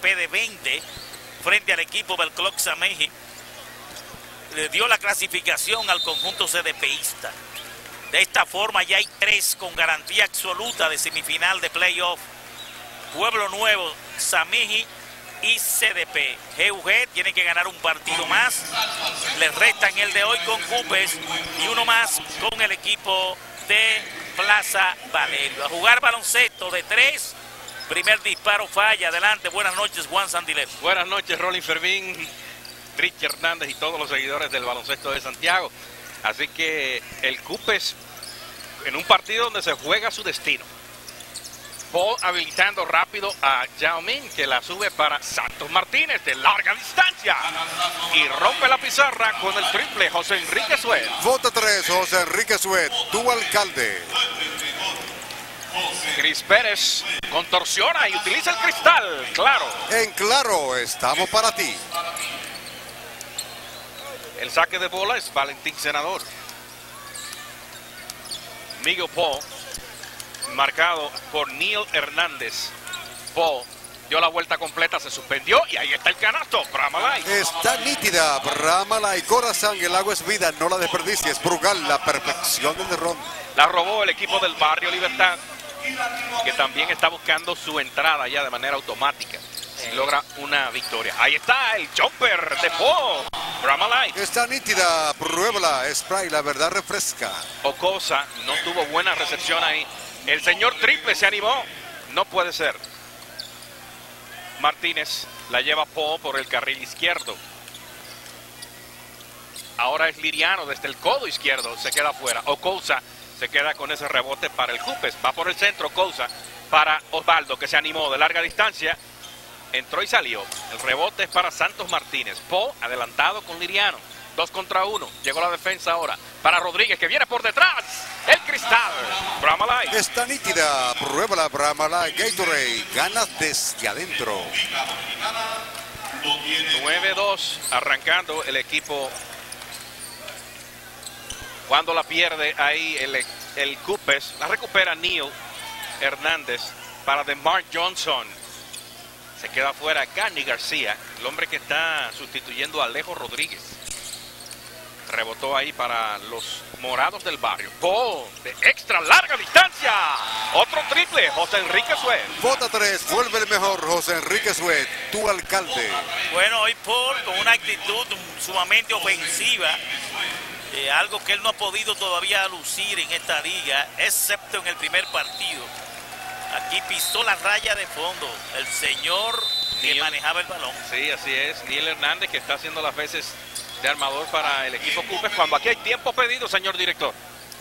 CDP de 20 frente al equipo del Clock Sameji. Le dio la clasificación al conjunto CDPista. De esta forma ya hay 3 con garantía absoluta de semifinal de playoff. Pueblo Nuevo, Sameji y CDP. GUG tiene que ganar un partido más. Le restan el de hoy con Cupes y uno más con el equipo de Plaza Valerio. A jugar baloncesto de 3. Primer disparo falla. Adelante. Buenas noches, Juan Sandilero. Buenas noches, Rolling Fermín, Rich Hernández y todos los seguidores del baloncesto de Santiago. Así que el Cupes en un partido donde se juega su destino. Paul habilitando rápido a Yao Ming, que la sube para Santos Martínez de larga distancia. Y rompe la pizarra con el triple José Enrique Suet. Vota 3, José Enrique Suet, tu alcalde. Cris Pérez contorsiona y utiliza el cristal, claro. En claro, estamos para ti. El saque de bola es Valentín Senador. Miguel Paul, marcado por Neil Hernández. Paul dio la vuelta completa, se suspendió y ahí está el canasto. Bramalay. Está nítida, Bramalay, corazón, el agua es vida, no la desperdicies. Brugal, la perfección del derrón. La robó el equipo del Barrio Libertad, que también está buscando su entrada ya de manera automática. Si logra una victoria. Ahí está el jumper de Paul. Bramalay. Está nítida, pruébala, spray, la verdad refresca. Ocosa no tuvo buena recepción ahí. El señor triple se animó. No puede ser. Martínez la lleva Paul por el carril izquierdo. Ahora es Liriano desde el codo izquierdo. Se queda afuera. Ocosa se queda con ese rebote para el Cupes. Va por el centro Ocosa para Osvaldo, que se animó de larga distancia. Entró y salió. El rebote es para Santos Martínez. Paul adelantado con Liriano. 2 contra 1. Llegó la defensa ahora para Rodríguez, que viene por detrás. El cristal. Bramalay. Está nítida, pruébala, Bramalay. Gatorade, ganas desde adentro. 9-2 arrancando el equipo. Cuando la pierde ahí el Cupes, la recupera Neil Hernández para DeMar Johnson. Se queda afuera Gani García, el hombre que está sustituyendo a Alejo Rodríguez. Rebotó ahí para los morados del barrio. Paul de extra larga distancia. Otro triple, José Enrique Suet. Vota 3, vuelve el mejor, José Enrique Suet, tu alcalde. Bueno, hoy Paul con una actitud sumamente ofensiva. Algo que él no ha podido todavía lucir en esta liga, excepto en el primer partido. Aquí pisó la raya de fondo el señor que manejaba el balón. Sí, así es. Neil Hernández, que está haciendo las veces de armador para el equipo Cupes, cuando aquí hay tiempo pedido, señor director.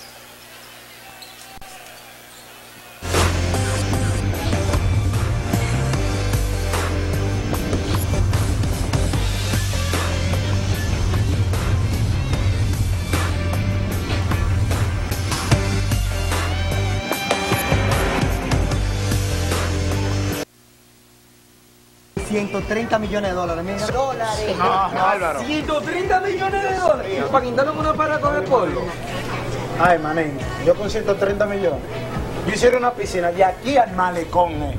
$130 millones, mira. ¿Dólares? No, Álvaro. 130 millones de dólares. ¿Para quitarle una para con el polvo? Ay, manín, yo con 130 millones. Yo hiciera una piscina de aquí al malecón,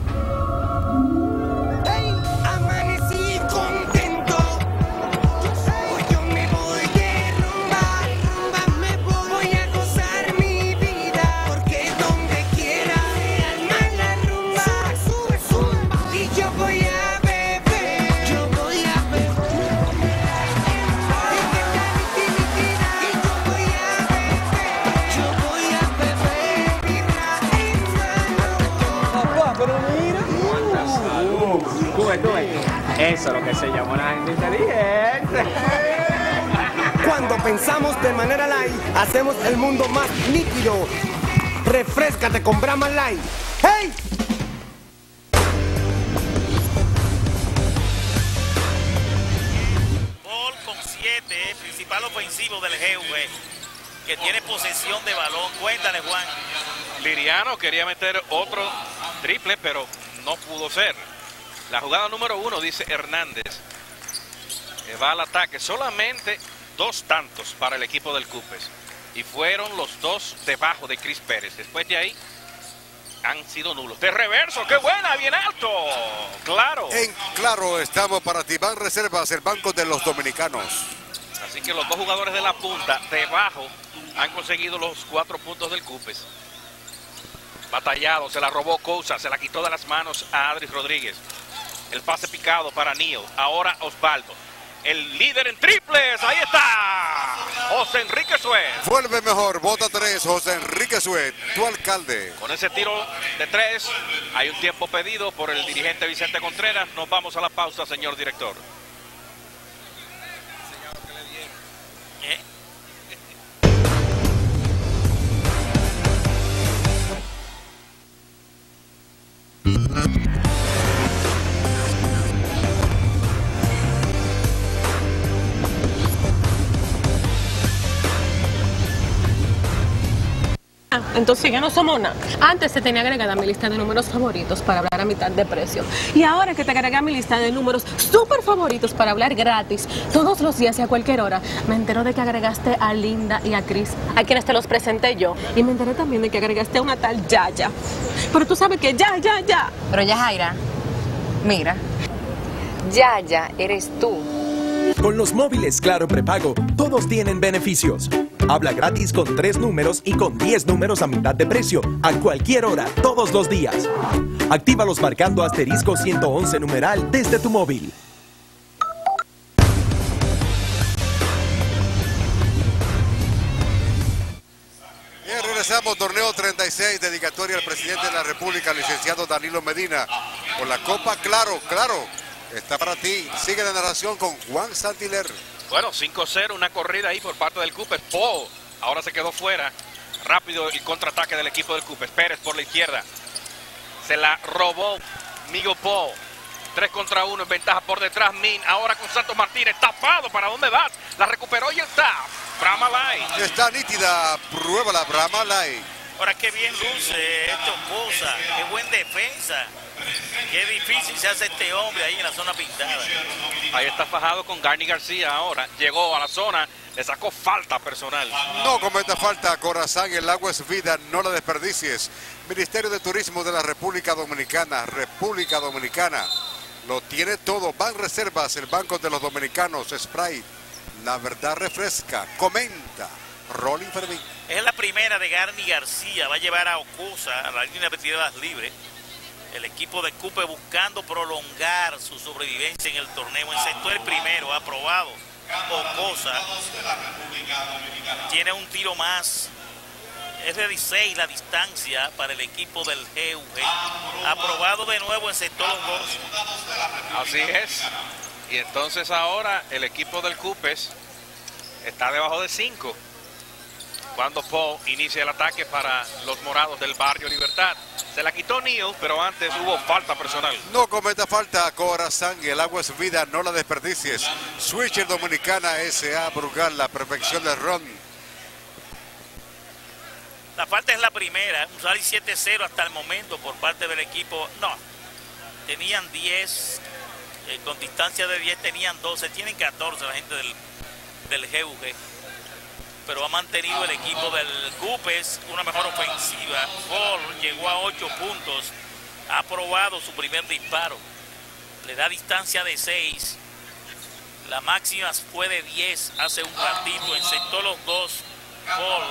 Amanecí contento. Hoy yo me voy de rumba, me voy a gozar mi vida. Porque donde quiera, alma la rumba, sube, sube, y yo voy a beber, yo voy a beber. Y yo voy a beber, yo voy a beber. Papá, pero mira. Eso es lo que se llama una gente inteligente. Cuando pensamos de manera light, hacemos el mundo más nítido. Refréscate con Brahma Light. ¡Hey! Paul con 7, principal ofensivo del GV, que tiene posesión de balón. Cuéntale, Juan. Liriano quería meter otro triple, pero no pudo ser. La jugada número 1, dice Hernández, va al ataque. Solamente 2 tantos para el equipo del Cupes. Y fueron los 2 debajo de Cris Pérez. Después de ahí, han sido nulos. De reverso, qué buena, bien alto. Claro. En claro, estamos para ti. Van Reservas, el banco de los dominicanos. Así que los dos jugadores de la punta, debajo, han conseguido los 4 puntos del Cupes. Batallado, se la robó Cousa, se la quitó de las manos a Adris Rodríguez. El pase picado para Neal. Ahora Osvaldo. El líder en triples, ahí está. José Enrique Suez. Vuelve mejor, bota 3, José Enrique Suez, tu alcalde. Con ese tiro de 3, hay un tiempo pedido por el dirigente Vicente Contreras. Nos vamos a la pausa, señor director. Entonces ya no somos nada. Antes te tenía agregada a mi lista de números favoritos para hablar a mitad de precio. Y ahora que te agregué a mi lista de números súper favoritos para hablar gratis todos los días y a cualquier hora, me entero de que agregaste a Linda y a Chris, a quienes te los presenté yo. Y me enteré también de que agregaste a una tal Yaya. Pero tú sabes que ya. Pero Yajaira, mira, Yaya eres tú. Con los móviles Claro Prepago, todos tienen beneficios. Habla gratis con 3 números y con 10 números a mitad de precio, a cualquier hora, todos los días. Actívalos marcando asterisco 111 numeral desde tu móvil. Bien, regresamos, torneo 36, dedicatoria al presidente de la República, licenciado Danilo Medina, por la Copa Claro, está para ti. Sigue la narración con Juan Santiler. Bueno, 5-0, una corrida ahí por parte del Cupes. Paul ahora se quedó fuera. Rápido el contraataque del equipo del Cupes. Pérez por la izquierda. Se la robó Miguel Paul. 3 contra 1 en ventaja por detrás. Min ahora con Santos Martínez. Tapado, ¿para dónde vas? La recuperó y está. Brahma Light. Está nítida, prueba la Brahma Light. Ahora qué bien luce esto cosa, qué buen defensa. Qué difícil se hace este hombre ahí en la zona pintada. Ahí está fajado con Garny García ahora. Llegó a la zona, le sacó falta personal. No cometa falta, Corazán, el agua es vida, no la desperdicies. Ministerio de Turismo de la República Dominicana, lo tiene todo. Ban Reservas, el banco de los dominicanos. Sprite, la verdad refresca. Comenta, Rolling Fermín. Es la primera de Garny García, va a llevar a Ocosa a la línea de tiradas libres. El equipo de Cupe buscando prolongar su sobrevivencia en el torneo. Encestó el primero, aprobado. Ocosa tiene un tiro más. Es de 16 la distancia para el equipo del GUG. Aprobado de nuevo, encestó los dos. Así es. Y entonces ahora el equipo del Cupes está debajo de 5. Cuando Paul inicia el ataque para los morados del barrio Libertad. Se la quitó Neal, pero antes hubo falta personal. No cometa falta, Corazán, el agua es vida, no la desperdicies. Switcher Dominicana S.A. Brugal, la perfección del ron. La falta es la primera, un rally 7-0 hasta el momento por parte del equipo. No, tenían 10, con distancia de 10 tenían 12, tienen 14 la gente del GUG. Pero ha mantenido el equipo del Cupes una mejor ofensiva. Paul llegó a 8 puntos, ha aprobado su primer disparo, le da distancia de 6, la máxima fue de 10 hace un ratito, encestó los dos. Paul.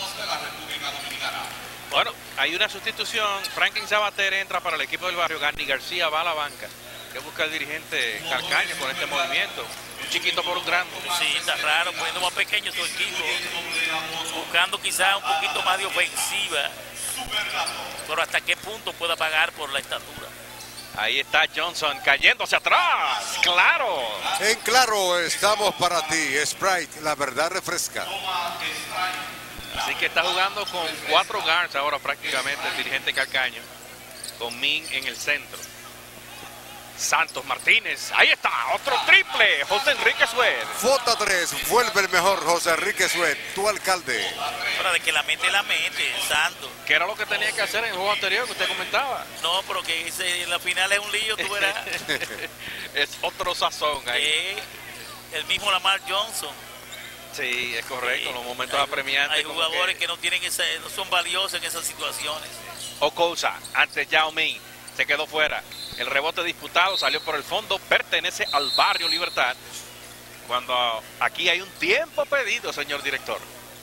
Bueno, hay una sustitución. Franklin Sabater entra para el equipo del barrio. Garny García va a la banca. ¿Qué busca el dirigente Calcaño con este movimiento? Un chiquito por un grande. Sí, está raro, poniendo más pequeño su equipo, buscando quizás un poquito más de ofensiva, pero hasta qué punto pueda pagar por la estatura. Ahí está Johnson cayendo hacia atrás. ¡Claro! En claro, estamos para ti. Sprite, la verdad refresca. Así que está jugando con 4 guards ahora prácticamente el dirigente Calcaño, con Min en el centro. Santos Martínez, ahí está, otro triple, José Enrique Suez. Vota 3, vuelve el mejor, José Enrique Suez, tu alcalde. Ahora de que la mete, Santos. ¿Qué era lo que tenía que hacer en el juego anterior que usted comentaba? No, pero que la final es un lío, tú verás. Es otro sazón ahí. El mismo Lamar Johnson. Sí, es correcto, en los momentos apremiantes. Hay jugadores que no tienen no son valiosos en esas situaciones. Okosa ante Yao Ming. Se quedó fuera. El rebote disputado salió por el fondo. Pertenece al Barrio Libertad. Cuando aquí hay un tiempo pedido, señor director.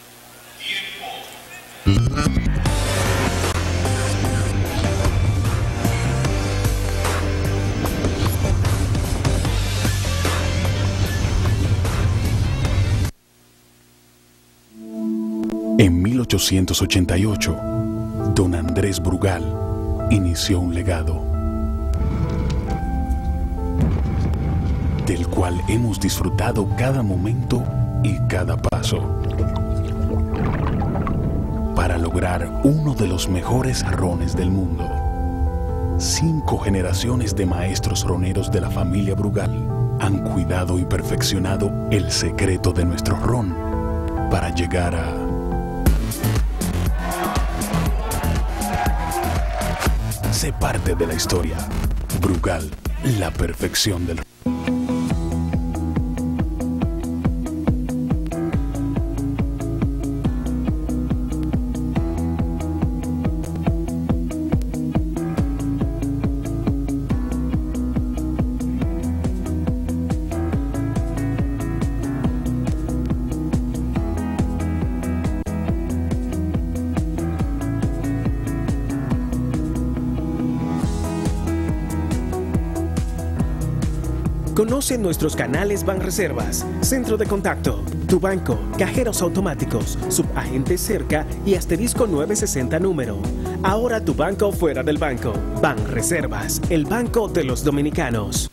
En 1888, don Andrés Brugal inició un legado del cual hemos disfrutado cada momento y cada paso para lograr uno de los mejores rones del mundo. 5 generaciones de maestros roneros de la familia Brugal han cuidado y perfeccionado el secreto de nuestro ron para llegar a sé parte de la historia. Brugal, la perfección del Conoce nuestros canales Banreservas, Centro de Contacto, Tu Banco, Cajeros Automáticos, Subagente Cerca y Asterisco 960 número. Ahora tu banco fuera del banco. Banreservas, el banco de los dominicanos.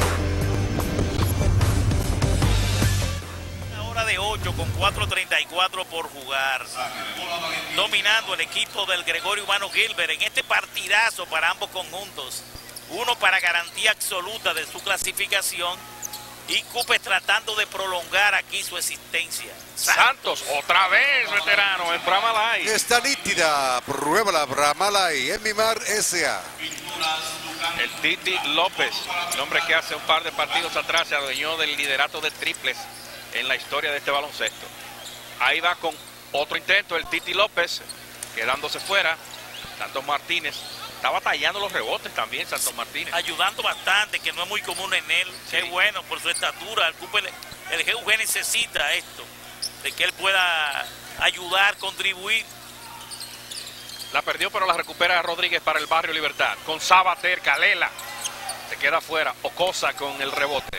Una hora de 8 con 4:34 por jugar. Dominando el equipo del Gregorio Urbano Gilbert en este partidazo para ambos conjuntos. Uno para garantía absoluta de su clasificación y Cupes tratando de prolongar aquí su existencia. Santos, otra vez veterano en Bramalay. Está nítida, prueba la Bramalay en Mimar S.A. El Titi López, el hombre que hace un par de partidos atrás se adueñó del liderato de triples en la historia de este baloncesto. Ahí va con otro intento el Titi López, quedándose fuera. Santos Martínez. Está batallando los rebotes también Santos Martínez. Ayudando bastante, que no es muy común en él. Sí. Qué bueno por su estatura. El GUG necesita esto, de que él pueda ayudar, contribuir. La perdió, pero la recupera Rodríguez para el Barrio Libertad. Con Sabater, Calela. Se queda afuera. Okosa con el rebote.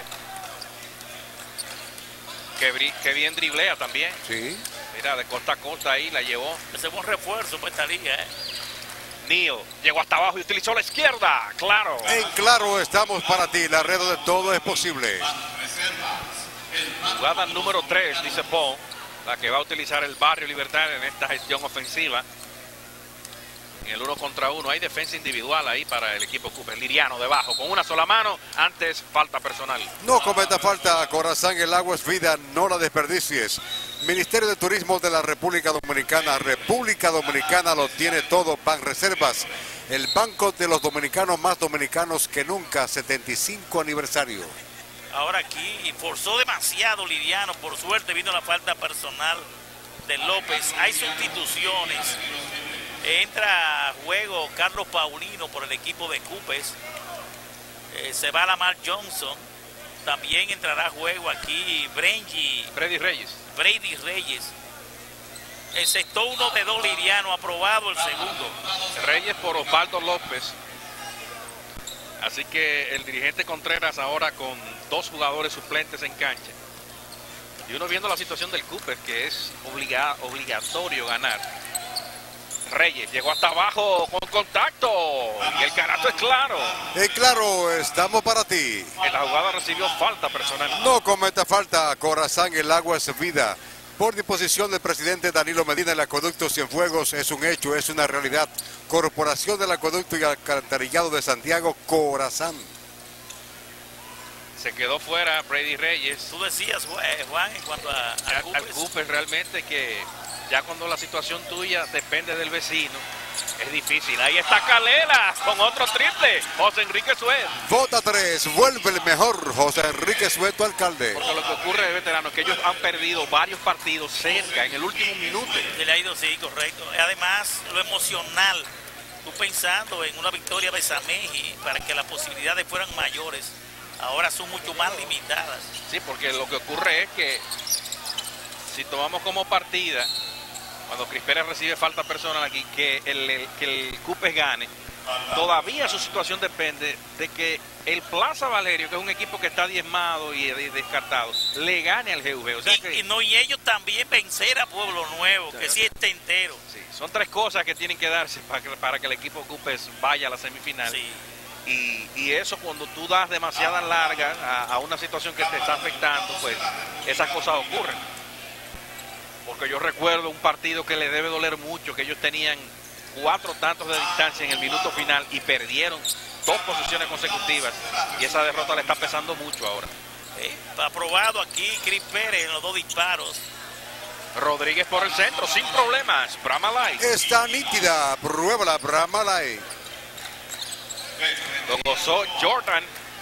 Que bien driblea también. Sí. Mira, de costa a costa ahí la llevó. Ese es un refuerzo para esta liga, Neal llegó hasta abajo y utilizó la izquierda. Claro. En claro estamos para ti. La red de todo es posible. Jugada número 3, dice Paul, la que va a utilizar el Barrio Libertad en esta gestión ofensiva. En el 1 contra 1 hay defensa individual ahí para el equipo Cupes. Liriano debajo con una sola mano. Antes falta personal. No cometa falta, Corazán, el agua es vida, no la desperdicies. Ministerio de Turismo de la República Dominicana. República Dominicana lo tiene todo. Banreservas, el banco de los dominicanos más dominicanos que nunca. 75 aniversario. Ahora aquí forzó demasiado Liriano. Por suerte vino la falta personal de López. Hay sustituciones. Entra a juego Carlos Paulino por el equipo de Cupes. Se va Lamar Johnson. También entrará a juego aquí Brady Reyes. Encestó uno de 2 Liriano, aprobado el segundo. Reyes por Osvaldo López. Así que el dirigente Contreras ahora con 2 jugadores suplentes en cancha. Y uno viendo la situación del Cupes, que es obligatorio ganar. Reyes llegó hasta abajo con contacto y el canasto es claro. Claro, estamos para ti. En la jugada recibió falta personal. No cometa falta, Corazán, el agua es vida. Por disposición del presidente Danilo Medina, el acueducto Cienfuegos es un hecho, es una realidad. Corporación del Acueducto y Alcantarillado de Santiago, Corazán. Se quedó fuera Brady Reyes. Tú decías, Juan, en cuanto al Cupes realmente que ya cuando la situación tuya depende del vecino, es difícil. Ahí está Calela con otro triple. José Enrique Suez. Vota 3, vuelve el mejor José Enrique Suez, tu alcalde. Porque lo que ocurre, veterano, es que ellos han perdido varios partidos cerca en el último minuto. Se le ha ido, sí, correcto. Además, lo emocional tú pensando en una victoria de Sameji para que las posibilidades fueran mayores, ahora son mucho más limitadas. Sí, porque lo que ocurre es que si tomamos como partida, cuando Chris Pérez recibe falta personal aquí, que el Cupes gane, todavía su situación depende de que el Plaza Valerio, que es un equipo que está diezmado y descartado, le gane al GUG. O sea y ellos también vencer a Pueblo Nuevo, que sí está entero. Sí, son tres cosas que tienen que darse para que el equipo Cupes vaya a la semifinal. Sí. Y eso, cuando tú das demasiada larga a una situación que te está afectando, pues esas cosas ocurren. Porque yo recuerdo un partido que le debe doler mucho, que ellos tenían 4 tantos de distancia en el minuto final y perdieron 2 posiciones consecutivas, y esa derrota le está pesando mucho ahora. Aprobado aquí Chris Pérez en los 2 disparos. Rodríguez por el centro, sin problemas. Brahma Light. Está nítida, pruébala, Brahma Light. Lo gozó Jordan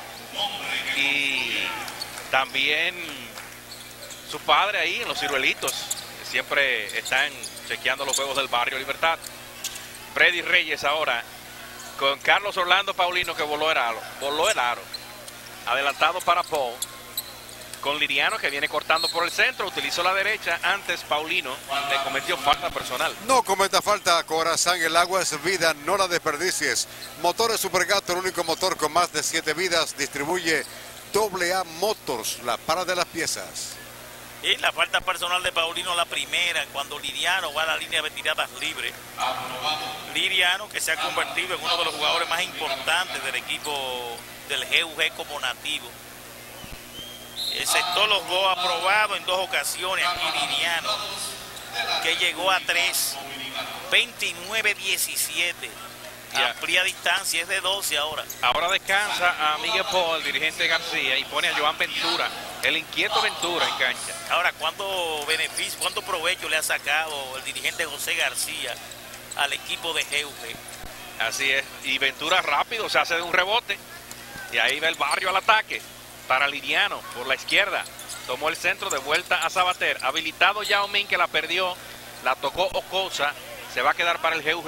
y también su padre ahí en los ciruelitos, que siempre están chequeando los juegos del Barrio Libertad. Freddy Reyes ahora con Carlos Orlando Paulino, que voló el aro. Adelantado para Paul. Con Liriano, que viene cortando por el centro, utilizó la derecha. Antes Paulino le cometió falta personal. No cometa falta, Corazán, el agua es vida, no la desperdicies. Motores Supergato, el único motor con más de 7 vidas, distribuye AA Motors, la para de las piezas. Y la falta personal de Paulino, la primera, cuando Liriano va a la línea de tiradas libres. Liriano, que se ha convertido en uno de los jugadores más importantes del equipo del GUG como nativo. Excepto los 2 aprobados en 2 ocasiones aquí Liriano, que llegó a 3, 29-17. Amplia distancia, es de 12 ahora. Ahora descansa a Miguel Paul, el dirigente García, y pone a Joan Ventura, el inquieto Ventura en cancha. Ahora, ¿cuánto beneficio, cuánto provecho le ha sacado el dirigente José García al equipo de GUG? Así es, y Ventura rápido se hace de un rebote, y ahí va el Barrio al ataque para Liriano por la izquierda. Tomó el centro, de vuelta a Sabater. Habilitado Yao Ming, que la perdió, la tocó Ocosa, se va a quedar para el GUG.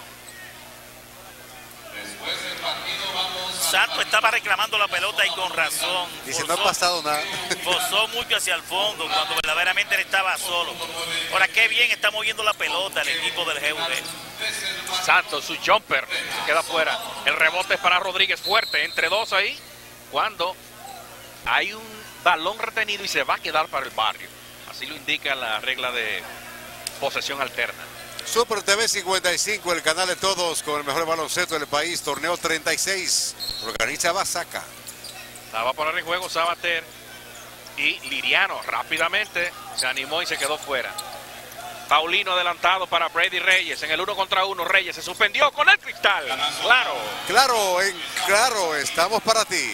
Santos estaba reclamando la pelota y con razón. Dice, no ha pasado nada. Forzó mucho hacia el fondo cuando verdaderamente él estaba solo. Ahora, qué bien está moviendo la pelota el equipo del GUG. Santos, su jumper, se queda fuera. El rebote es para Rodríguez, fuerte, entre 2 ahí. Cuando hay un balón retenido y se va a quedar para el Barrio. Así lo indica la regla de posesión alterna. Super TV 55, el canal de todos, con el mejor baloncesto del país. Torneo 36, organiza Basaca. La va a poner en juego Sabater. Y Liriano rápidamente se animó y se quedó fuera. Paulino adelantado para Brady Reyes. En el 1 contra 1, Reyes se suspendió con el cristal. Claro. Claro, estamos para ti.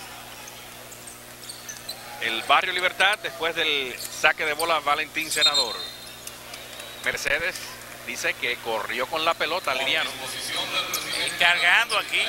El Barrio Libertad, después del saque de bola Valentín Senador. Mercedes dice que corrió con la pelota Liriano. Cargando aquí.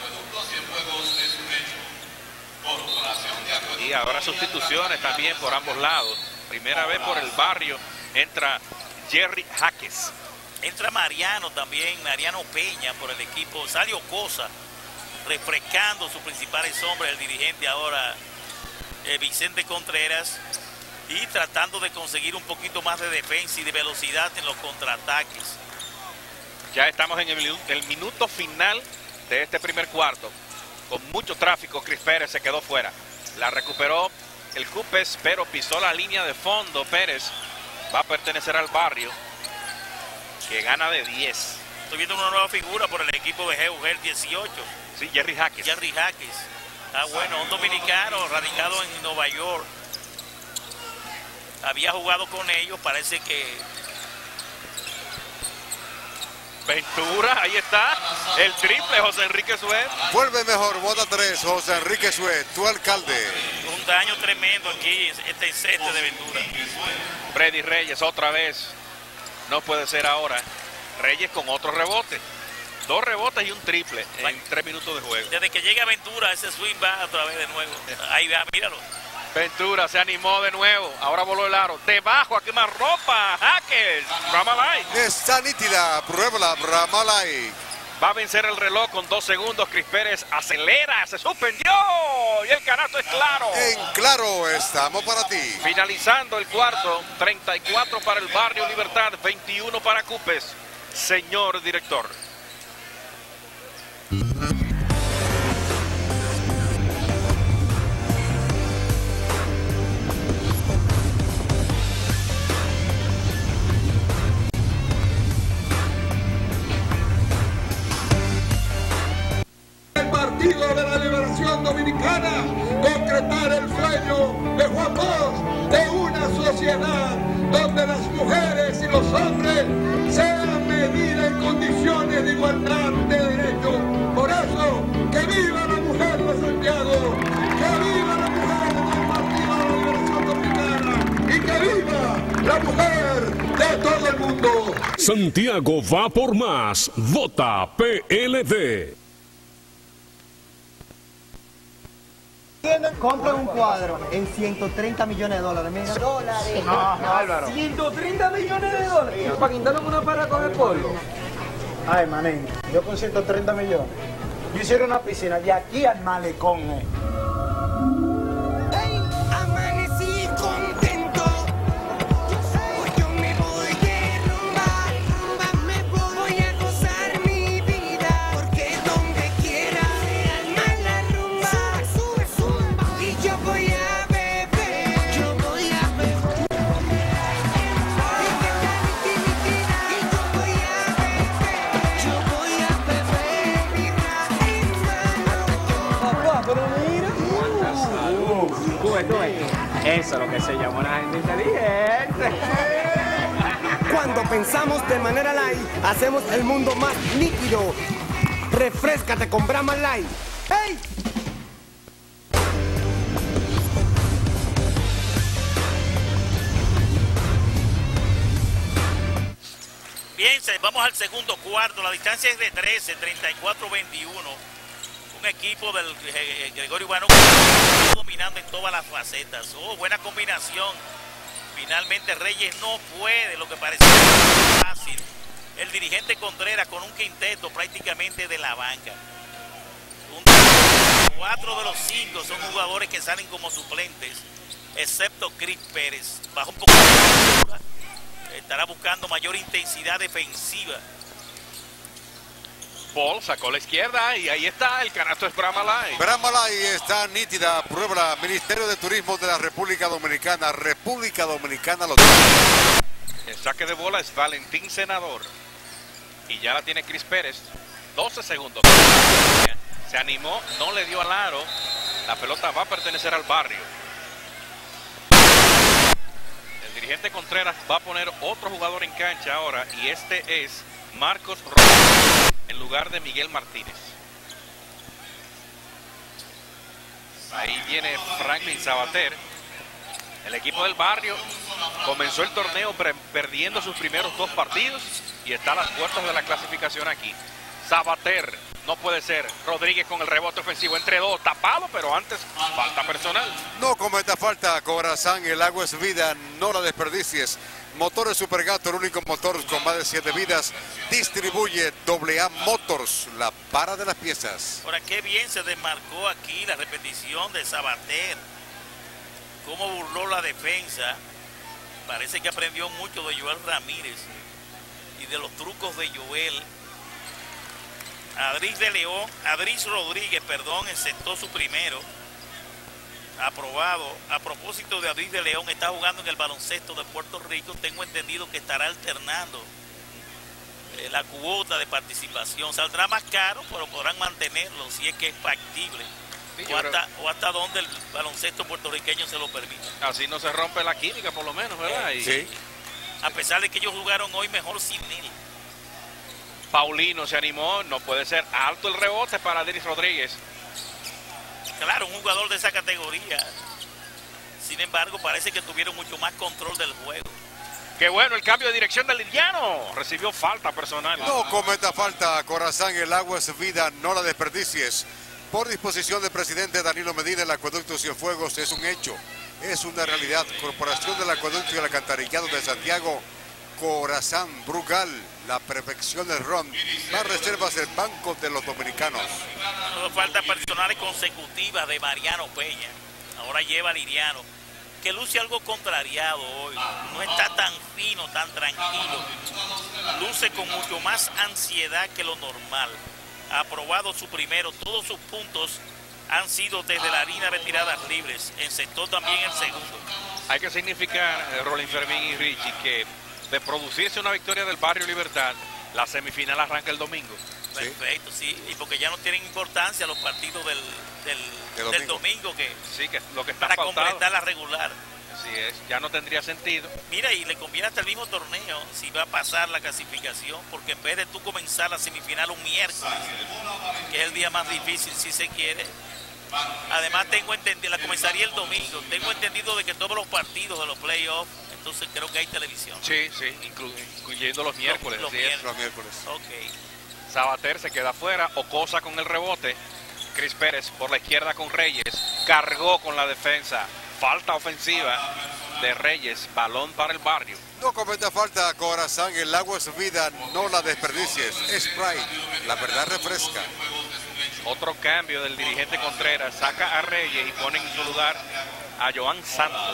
Y ahora sustituciones también por ambos lados. Primera vez por el Barrio entra Jerry Jaques. Entra Mariano también, Mariano Peña por el equipo. Sale Ocosa, refrescando sus principales hombres, el dirigente ahora Vicente Contreras, y tratando de conseguir un poquito más de defensa y de velocidad en los contraataques. Ya estamos en el minuto final de este primer cuarto. Con mucho tráfico, Chris Pérez se quedó fuera. La recuperó el Cupes, pero pisó la línea de fondo. Pérez va a pertenecer al Barrio, que gana de 10. Estoy viendo una nueva figura por el equipo de GUG, el 18. Sí, Jerry Jaques. Jerry Jaques. Ah, bueno, un dominicano radicado en Nueva York. Había jugado con ellos, parece que... Ventura, ahí está, el triple, José Enrique Suet. Vuelve mejor, bota 3, José Enrique Suet, tu alcalde. Un daño tremendo aquí, este enceste de Ventura. Freddy Reyes otra vez, no puede ser ahora. Reyes con otro rebote. 2 rebotes y un triple en 3 minutos de juego. Desde que llega Ventura, ese swing va otra vez de nuevo. Ahí va, míralo. Ventura se animó de nuevo. Ahora voló el aro. Debajo a quemar ropa. Jaques. Brahma Light. Está nítida. Pruébala, Brahma Light. Va a vencer el reloj con 2 segundos. Chris Pérez acelera, se suspendió y el canasto es claro. En claro, estamos para ti. Finalizando el cuarto, 34 para el Barrio Libertad, 21 para Cupes. Señor director. Partido de la Liberación Dominicana, concretar el sueño de Juan Bosch de una sociedad donde las mujeres y los hombres sean medidas en condiciones de igualdad de derechos. Por eso, que viva la mujer de Santiago, que viva la mujer del Partido de la Liberación Dominicana y que viva la mujer de todo el mundo. Santiago va por más. Vota PLD. Compra un cuadro en 130 millones de dólares. Mira. ¿Dólares? No, Álvaro. 130 millones de dólares. Para guindarnos una para coger polvo. Ay, manín, yo con 130 millones. Yo hiciera una piscina de aquí al malecón. Amanecí contento. Hoy yo me voy de rumba, me voy a gozar mi vida. Porque donde quiera se arma la rumba. Sube, sube, y yo voy a beber. Yo voy a beber. Y yo voy a beber. Yo voy a beber. Papá, pero mira. Tú ves. Eso es lo que se llama una gente inteligente. Cuando pensamos de manera light, hacemos el mundo más nítido. Refréscate con Brahma Light. ¡Hey! Bien, vamos al segundo cuarto. La distancia es de 13, 34-21. Un equipo del Gregorio Urbano dominando en todas las facetas. Oh, buena combinación. Finalmente Reyes no puede, lo que parecía fácil. El dirigente Contreras con un quinteto prácticamente de la banca. 4 de los 5 son jugadores que salen como suplentes, excepto Chris Pérez. Baja un poco. Estará buscando mayor intensidad defensiva. Paul sacó la izquierda y ahí está, el canasto es Brahma Light. Brahma Light está nítida, prueba Ministerio de Turismo de la República Dominicana. República Dominicana lo tiene. El saque de bola es Valentín Senador. Y ya la tiene Chris Pérez. 12 segundos. Se animó, no le dio al aro. La pelota va a pertenecer al Barrio. El dirigente Contreras va a poner otro jugador en cancha ahora. Y este es Marcos Rodríguez en lugar de Miguel Martínez. Ahí viene Franklin Sabater. El equipo del Barrio comenzó el torneo perdiendo sus primeros 2 partidos y está a las puertas de la clasificación aquí. Sabater, no puede ser. Rodríguez con el rebote ofensivo entre 2, tapado, pero antes falta personal. No cometa falta, Corazán, el agua es vida, no la desperdicies. Motores Supergato, el único motor con más de 7 vidas, distribuye AA Motors, la para de las piezas. Ahora, qué bien se desmarcó aquí la repetición de Sabater. Cómo burló la defensa. Parece que aprendió mucho de Joel Ramírez y de los trucos de Joel. Adris Rodríguez, encestó su primero. Aprobado. A propósito de Adris de León, está jugando en el baloncesto de Puerto Rico. Tengo entendido que estará alternando la cuota de participación. Saldrá más caro, pero podrán mantenerlo si es que es factible. Sí, o hasta donde el baloncesto puertorriqueño se lo permite. Así no se rompe la química, por lo menos, ¿verdad? Sí. A pesar de que ellos jugaron hoy mejor sin él. Paulino se animó, no puede ser. Alto el rebote para Adris Rodríguez. Claro, un jugador de esa categoría. Sin embargo, parece que tuvieron mucho más control del juego. Qué bueno el cambio de dirección del Liriano. Recibió falta personal. No cometa falta, Corazán, el agua es vida, no la desperdicies. Por disposición del presidente Danilo Medina, el acueducto Cienfuegos es un hecho, es una realidad. Corporación del Acueducto y el Alcantarillado de Santiago, Corazán Brugal, la perfección del ron. Más reservas el Banco de los Dominicanos. Faltas personales consecutivas de Mariano Peña. Ahora lleva Liriano, que luce algo contrariado hoy. No está tan fino, tan tranquilo. Luce con mucho más ansiedad que lo normal. Ha aprobado su primero, todos sus puntos han sido desde la línea de tiradas libres. Encestó también el segundo. Hay que significar, Rolín, Fermín y Richie, que de producirse una victoria del Barrio Libertad, la semifinal arranca el domingo. Perfecto, sí, y porque ya no tienen importancia los partidos del domingo que, sí, que lo que está para pautado. completar la regular. Así es, ya no tendría sentido. Mira, y le conviene hasta el mismo torneo si va a pasar la clasificación, porque en vez de tú comenzar la semifinal un miércoles, que es el día más difícil si se quiere. Además tengo entendido, la comenzaría el domingo. Tengo entendido de que todos los partidos de los playoffs, entonces creo que hay televisión. Sí, incluyendo los miércoles. Los miércoles. Ok. Sabater se queda afuera, Ocosa con el rebote, Chris Pérez por la izquierda con Reyes, cargó con la defensa, falta ofensiva de Reyes, balón para el Barrio. No cometa falta, Corazán, el agua es vida, no la desperdicies. Sprite, la verdad refresca. Otro cambio del dirigente Contreras, saca a Reyes y pone en su lugar a Joan Santos.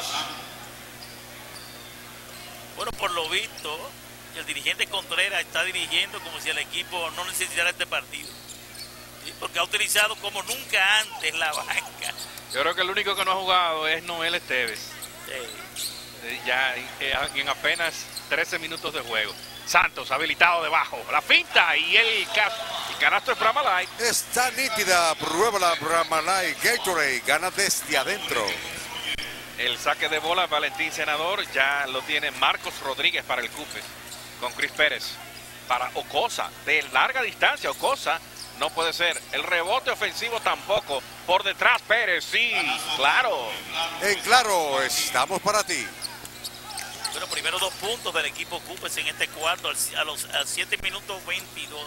Bueno, por lo visto, el dirigente Contreras está dirigiendo como si el equipo no necesitara este partido. ¿Sí? Porque ha utilizado como nunca antes la banca. Yo creo que el único que no ha jugado es Noel Esteves. Sí. Ya en apenas 13 minutos de juego. Santos habilitado debajo, la finta y el canasto es Brahma Light. Está nítida, prueba la Brahma Light. Gatorade gana desde adentro. El saque de bola, Valentín Senador, ya lo tiene Marcos Rodríguez para el Cupes, con Chris Pérez para Ocosa, de larga distancia. Ocosa no puede ser, el rebote ofensivo tampoco, por detrás Pérez, sí, claro. En claro, estamos para ti. Bueno, primero 2 puntos del equipo Cupes en este cuarto, a 7 minutos 22.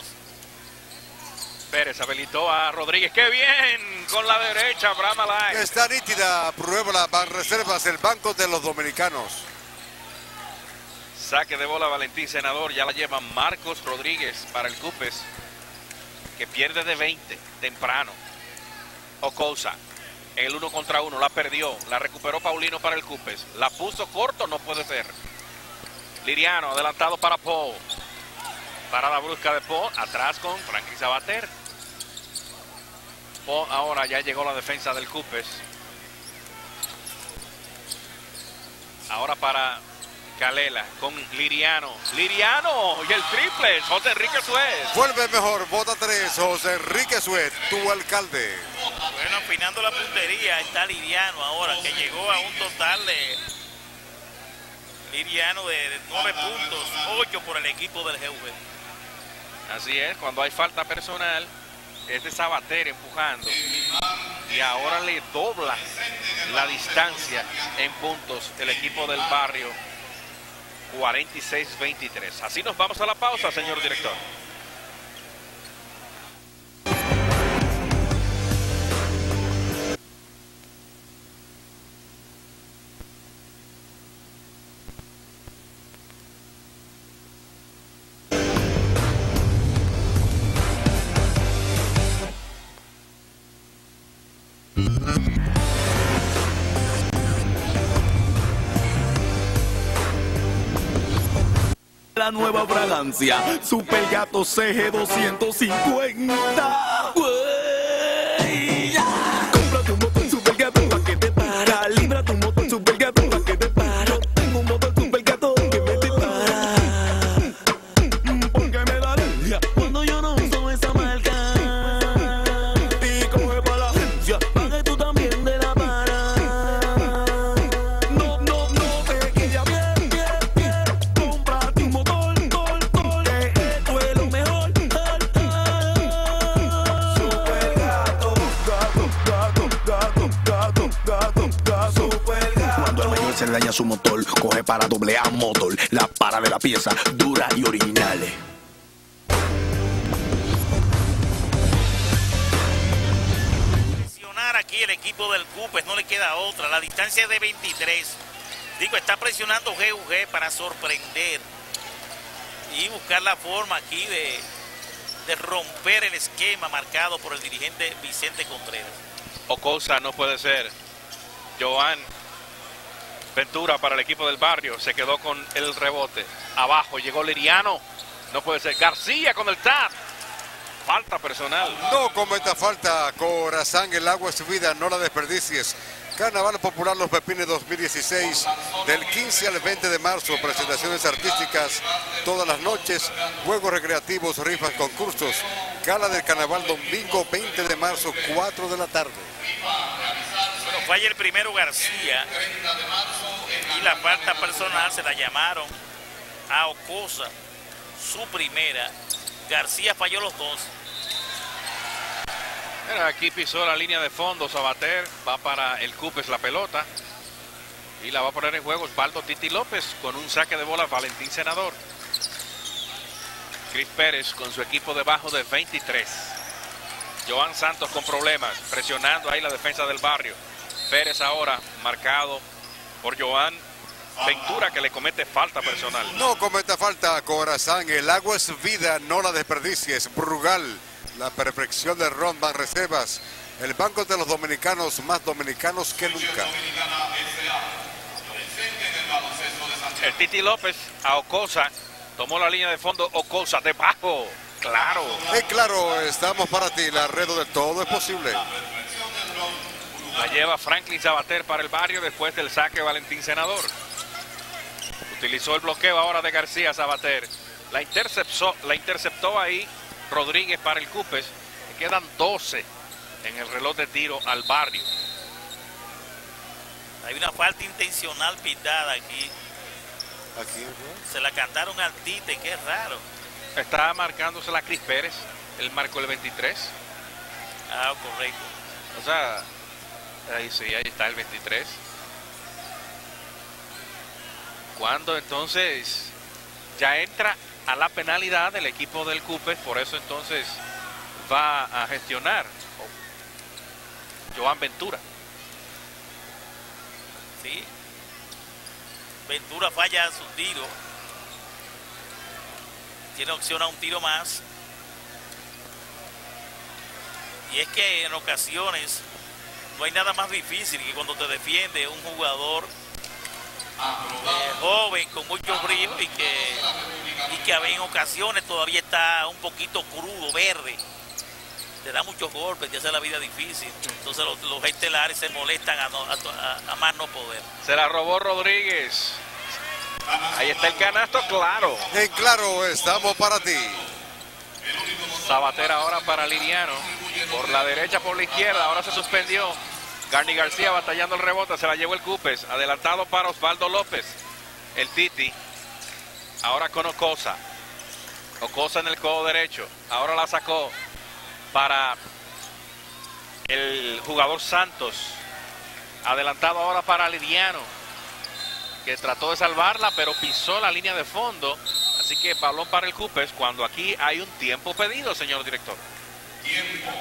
Pérez habilitó a Rodríguez, ¡qué bien! Con la derecha, Brahma Light. Está nítida, prueba la reservas el Banco de los Dominicanos. Saque de bola Valentín Senador, ya la lleva Marcos Rodríguez para el Cupes, que pierde de 20 temprano. Ocosa, el 1 contra 1, la perdió, la recuperó Paulino para el Cupes, la puso corto, no puede ser. Liriano, adelantado para Poe. Parada brusca de Poe, atrás con Frankie Sabater. Poe ahora ya llegó la defensa del Cupes. Ahora para Calela con Liriano. Liriano y el triple, José Enrique Suez. Vuelve mejor, bota 3, José Enrique Suez, tu alcalde. Bueno, afinando la puntería está Liriano ahora, que llegó a un total de Liriano de 9 puntos, 8 por el equipo del GV. Así es, cuando hay falta personal, es de Sabater empujando. Y ahora le dobla la distancia en puntos el equipo del Barrio. 46-23. Así nos vamos a la pausa, señor director. La nueva fragancia, Super Gato CG 250. Uey, ya. Compra tu motor Super Gato pa' que te para. Libra tu motor Super Gato pa' que te para. Tengo un motor Super Gato que me dispara. Porque me da alergia cuando yo no uso esa marca. Y coge pa' la agencia, pa' que tú también de la para. No te quedes bien. Compra tu motor. Se le daña su motor, coge para AA Motor, la para de la pieza, dura y originales. Presionar aquí el equipo del Cupes, no le queda otra, la distancia es de 23. Digo, está presionando GUG para sorprender. y buscar la forma aquí de romper el esquema marcado por el dirigente Vicente Contreras. Ocosa no puede ser. Joan Ventura para el equipo del barrio. Se quedó con el rebote. Abajo llegó Liriano. No puede ser. García con el tap. Falta personal. No cometa falta, Corazán. El agua es vida, no la desperdicies. Carnaval Popular Los Pepines 2016, del 15 al 20 de marzo, presentaciones artísticas todas las noches, juegos recreativos, rifas, concursos. Gala del Carnaval domingo 20 de marzo, 4 de la tarde. Bueno, falla el primero García y la falta personal se la llamaron a Ocosa, su primera. García falló los dos. Aquí pisó la línea de fondo Sabater, va para el Cupes la pelota y la va a poner en juego Osvaldo Titi López con un saque de bola Valentín Senador. Cris Pérez con su equipo debajo de 23. Joan Santos con problemas, presionando ahí la defensa del barrio. Pérez ahora marcado por Joan Ventura, que le comete falta personal. No cometa falta, Corazán. El agua es vida, no la desperdicies. Brugal, la perfección de Ron Banreservas, el banco de los dominicanos, más dominicanos que nunca. El Titi López a Ocosa, tomó la línea de fondo. Ocosa debajo, claro. Claro, estamos para ti, la red de todo es posible. La lleva Franklin Sabater para el barrio después del saque Valentín Senador. Utilizó el bloqueo ahora de García Sabater. La interceptó ahí Rodríguez para el Cupes. Quedan 12 en el reloj de tiro al barrio. Hay una falta intencional pitada aquí. Se la cantaron al Tite, qué raro. Está marcándose la Cris Pérez. Él marcó el 23. Ah, correcto. O sea, ahí sí, ahí está el 23. Cuando entonces ya entra a la penalidad del equipo del Cupes, por eso entonces va a gestionar Joan Ventura. Sí. Ventura falla su tiro. Tiene opción a un tiro más. Y es que en ocasiones no hay nada más difícil que cuando te defiende un jugador joven con mucho brillo y que en ocasiones todavía está un poquito crudo, verde. Te da muchos golpes, te hace la vida difícil. Entonces los estelares se molestan a más no poder. Se la robó Rodríguez. Ahí está el canasto, claro. Claro, estamos para ti. Sabater ahora para Liriano. Por la derecha, por la izquierda. Ahora se suspendió. Garni García batallando el rebote. Se la llevó el Cupes. Adelantado para Osvaldo López. El Titi. Ahora con Ocosa. Ocosa en el codo derecho. Ahora la sacó para el jugador Santos. Adelantado ahora para Liriano, que trató de salvarla, pero pisó la línea de fondo. Así que balón para el Cupes, cuando aquí hay un tiempo pedido, señor director. Tiempo.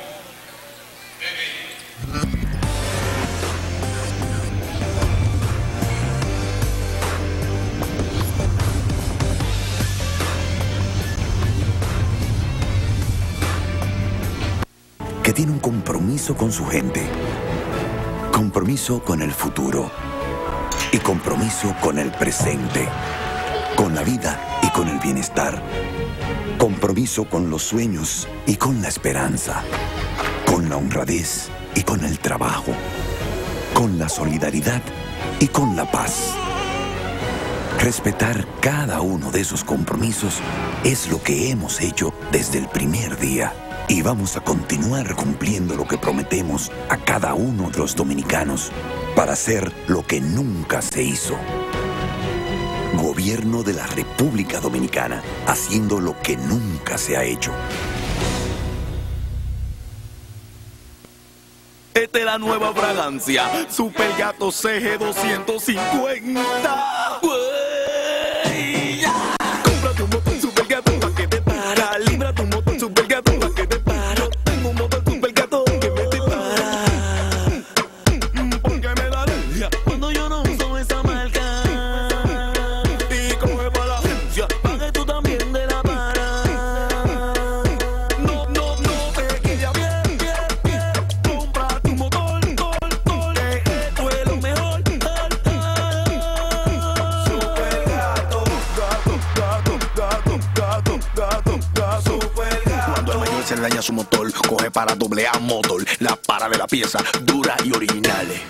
Que tiene un compromiso con su gente, compromiso con el futuro y compromiso con el presente, con la vida y con el bienestar, compromiso con los sueños y con la esperanza, con la honradez y con el trabajo, con la solidaridad y con la paz. Respetar cada uno de esos compromisos es lo que hemos hecho desde el primer día. Y vamos a continuar cumpliendo lo que prometemos a cada uno de los dominicanos para hacer lo que nunca se hizo. Gobierno de la República Dominicana, haciendo lo que nunca se ha hecho. Esta es la nueva fragancia, Super Gato CG 250. Wey, ya. Cómprate un motor Super Gato pa' que te para. Libra tu motor Super Gato pa' que te para. Tengo un motor Super Gato que me dispara. Porque me da alergia cuando yo no uso esa marca. Y coge para la agencia, pa' que tú también de daña su motor, coge para AA Motor, la para de la pieza, dura y originales.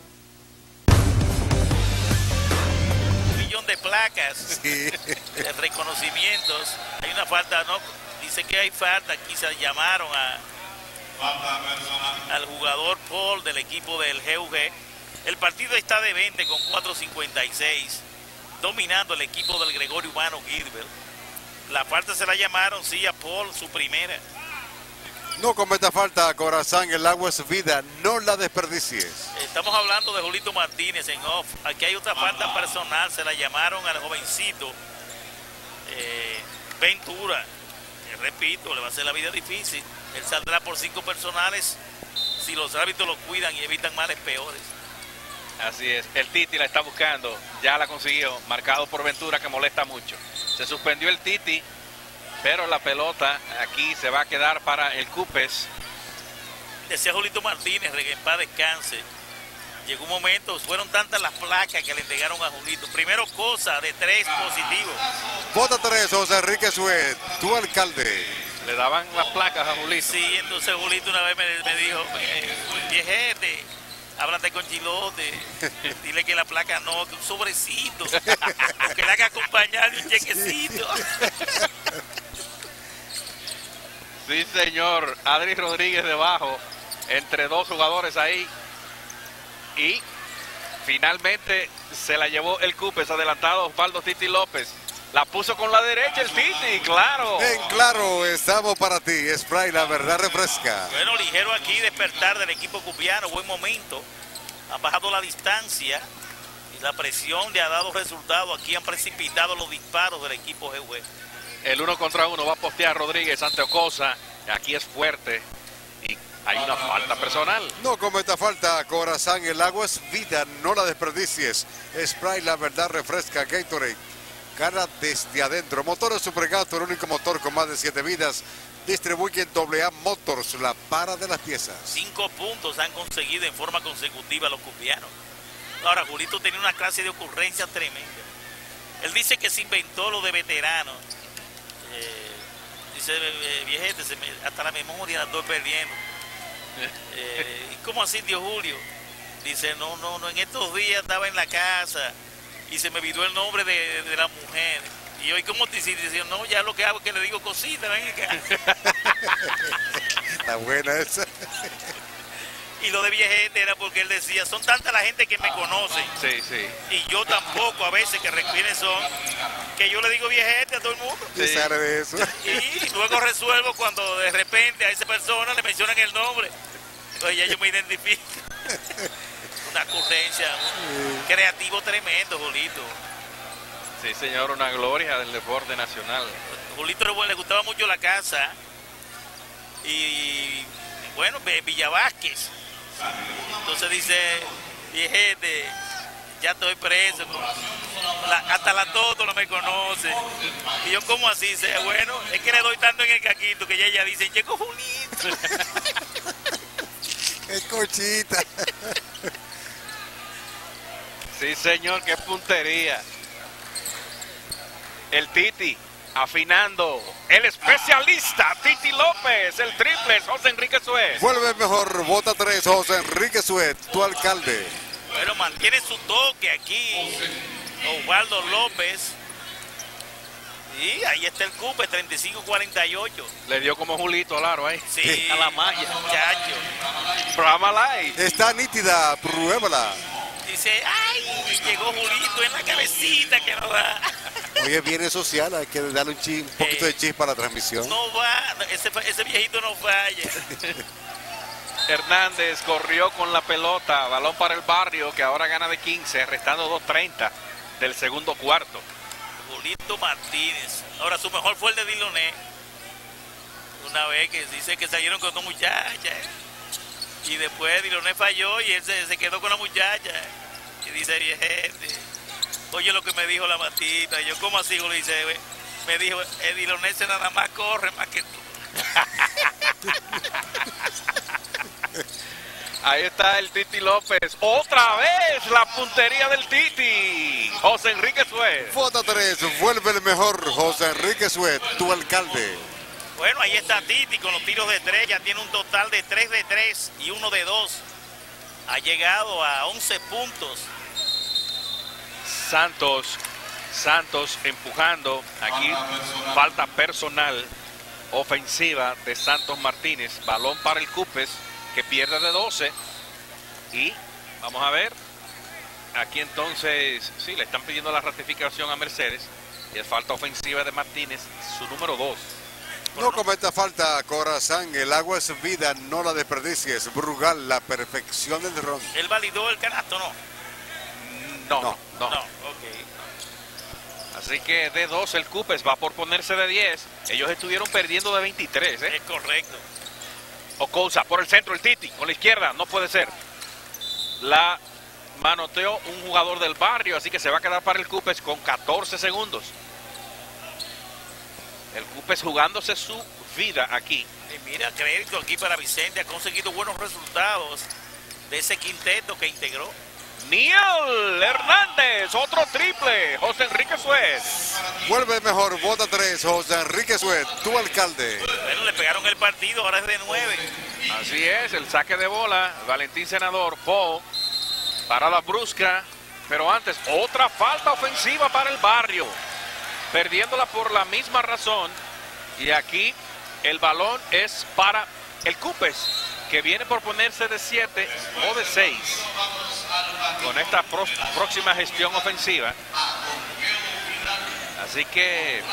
De placas, de reconocimientos. Hay una falta, ¿no? Dice que hay falta. Aquí se llamaron al jugador Paul del equipo del GUG. El partido está de 20 con 4.56, dominando el equipo del Gregorio Humano Gilbert. La falta se la llamaron, sí, a Paul, su primera. No cometa falta, Corazán, el agua es vida, no la desperdicies. Estamos hablando de Julito Martínez en off. Aquí hay otra falta personal, se la llamaron al jovencito Ventura. Repito, le va a hacer la vida difícil. Él saldrá por 5 personales si los árbitros lo cuidan y evitan males peores. Así es, el Titi la está buscando, ya la consiguió, marcado por Ventura, que molesta mucho. Se suspendió el Titi, pero la pelota aquí se va a quedar para el Cupes. Decía Julito Martínez, que en paz descanse. Llegó un momento, fueron tantas las placas que le entregaron a Julito. Primero cosa de 3 positivos. Vota 3, José Enrique Suet, tu alcalde. Le daban las placas a Julito. Sí, entonces Julito una vez me dijo, viejete, háblate con Chilote, dile que la placa no, que un sobrecito, que le haga acompañar de un chequecito. Sí, señor. Adri Rodríguez debajo, entre 2 jugadores ahí. Y finalmente se la llevó el Cupes, adelantado Osvaldo Titi López. La puso con la derecha el Titi, claro. En claro, estamos para ti. Spray, la verdad refresca. Bueno, ligero aquí despertar del equipo cupiano, buen momento. Han bajado la distancia y la presión le ha dado resultado. Aquí han precipitado los disparos del equipo GW. El 1 contra 1 va a postear Rodríguez ante Ocosa. Aquí es fuerte y hay una falta personal. No cometa falta, Corazán, el agua es vida, no la desperdicies. Spray, la verdad refresca. Gatorade, gana desde adentro. Motores Supergato, el único motor con más de 7 vidas. Distribuyen AA Motors, la para de las piezas. 5 puntos han conseguido en forma consecutiva los cupianos. Ahora, Julito tenía una clase de ocurrencia tremenda. Él dice que se inventó lo de veteranos. Dice, viejete, hasta la memoria la estoy perdiendo. ¿Y cómo así, tío Julio? Dice, no, en estos días estaba en la casa y se me olvidó el nombre de la mujer. Y hoy, ¿cómo te hiciste? Dice, no, ya lo que hago es que le digo cositas, ven acá. Está buena esa. Y lo de viejete era porque él decía, son tanta la gente que me conoce. Sí, sí. Y yo tampoco a veces, que quiénes son, que yo le digo viejete a todo el mundo. Sí. Sale de eso. Y luego resuelvo cuando de repente a esa persona le mencionan el nombre. Entonces ya yo me identifico. Una ocurrencia, un creativo tremendo, Julito. Sí, señor, una gloria del deporte nacional. Julito le gustaba mucho la casa. Y bueno, Villa Vázquez. Entonces dice, viejete, ya estoy preso. Hasta la Toto no me conoce. Y yo, ¿cómo así? Dice, bueno, es que le doy tanto en el caquito que ella dice, llegó Julito. Es cochita. Sí, señor, qué puntería. El Titi afinando. El especialista Titi López. El triple José Enrique Suet. Vuelve mejor. Vota 3, José Enrique Suet, tu alcalde. Bueno, mantiene su toque aquí Osvaldo López. Y ahí está el Cupe, 35-48. Le dio como Julito al aro ahí. Sí, a la malla. Muchacho. Programa live. Está nítida, pruébala. Dice, ay, llegó Julito en la cabecita que no va. Oye, viene social, hay que darle un poquito de chispa a la transmisión. No va, ese viejito no falla. Hernández corrió con la pelota, balón para el Barrio, que ahora gana de 15, restando 2:30 del segundo cuarto. Julito Martínez. Ahora su mejor fue el de Diloné. Una vez que dice que salieron con dos muchachas. Y después Diloné falló y él se quedó con la muchacha. Y dice, viejete, oye lo que me dijo la matita. Y yo, ¿cómo así? Le dice, me dijo, Diloné se nada más corre más que tú. Ahí está el Titi López. Otra vez la puntería del Titi. José Enrique Suet. Vota 3, vuelve el mejor. José Enrique Suet, tu alcalde. Bueno, ahí está Titi con los tiros de 3, ya tiene un total de 3 de 3 y 1 de 2. Ha llegado a 11 puntos. Santos empujando. Aquí falta personal ofensiva de Santos Martínez. Balón para el Cupes, que pierde de 12. Y vamos a ver. Aquí entonces, sí, le están pidiendo la ratificación a Mercedes. Y es falta ofensiva de Martínez, su número 2. No cometa falta, Corazán. El agua es vida, no la desperdicies. Brugal, la perfección del ron. ¿Él validó el canasto, no? No. Ok. Así que de 2 el Cupes va por ponerse de 10. Ellos estuvieron perdiendo de 23, ¿eh? Es correcto. Ocousa por el centro, el Titi con la izquierda, no puede ser. La manoteó un jugador del barrio, así que se va a quedar para el Cupes con 14 segundos. El Cupes jugándose su vida aquí. Y mira, crédito aquí para Vicente, ha conseguido buenos resultados de ese quinteto que integró. Niel Hernández, otro triple. José Enrique Suet. Vuelve mejor, bota 3, José Enrique Suet, tu alcalde. Bueno, le pegaron el partido, ahora es de 9. Así es, el saque de bola. Valentín Senador, Paul. Parada brusca, pero antes otra falta ofensiva para el barrio. Perdiéndola por la misma razón. Y aquí el balón es para el Cupes, que viene por ponerse de 7 o de 6. Con esta próxima gestión ofensiva. Así que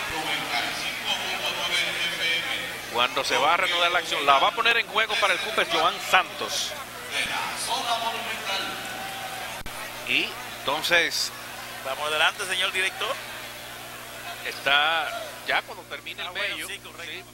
cuando se va a reanudar la acción, la va a poner en juego para el Cupes Joan Santos. Y entonces vamos adelante, señor director. Está ya cuando termine el medio. Sí, correcto. Sí.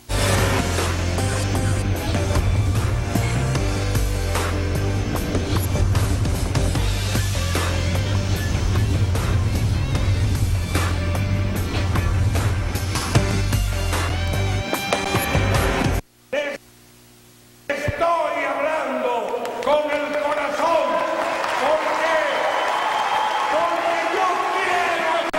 Estoy hablando con el corazón. ¿Por qué? Porque yo quiero a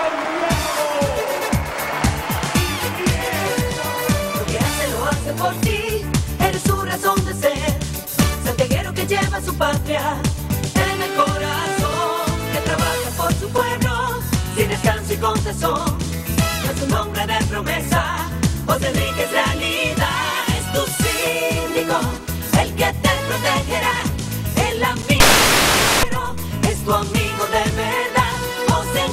Santiago. Lo que hace lo hace por ti, eres su razón de ser. Santiaguero que lleva su patria en el corazón, que trabaja por su pueblo sin descanso y con tesón. Es un hombre de promesa, José Enrique es realidad. Es tu síndico, el que te protegerá. El amigo es tu amigo de verdad. José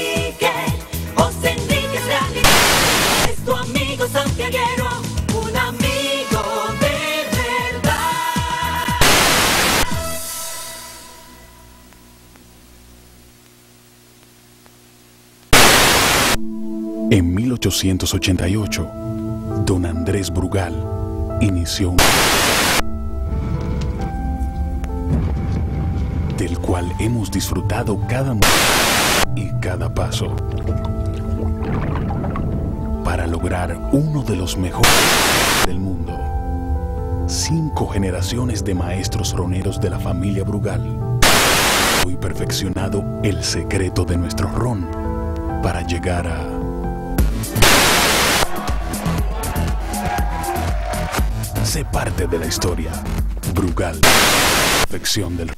Enrique es realidad. Es tu amigo santiaguero, un amigo de verdad. En 1888, don Andrés Brugal inició un del cual hemos disfrutado cada momento y cada paso para lograr uno de los mejores del mundo. 5 generaciones de maestros roneros de la familia Brugal y perfeccionado el secreto de nuestro ron para llegar a sé parte de la historia. Brugal, perfección del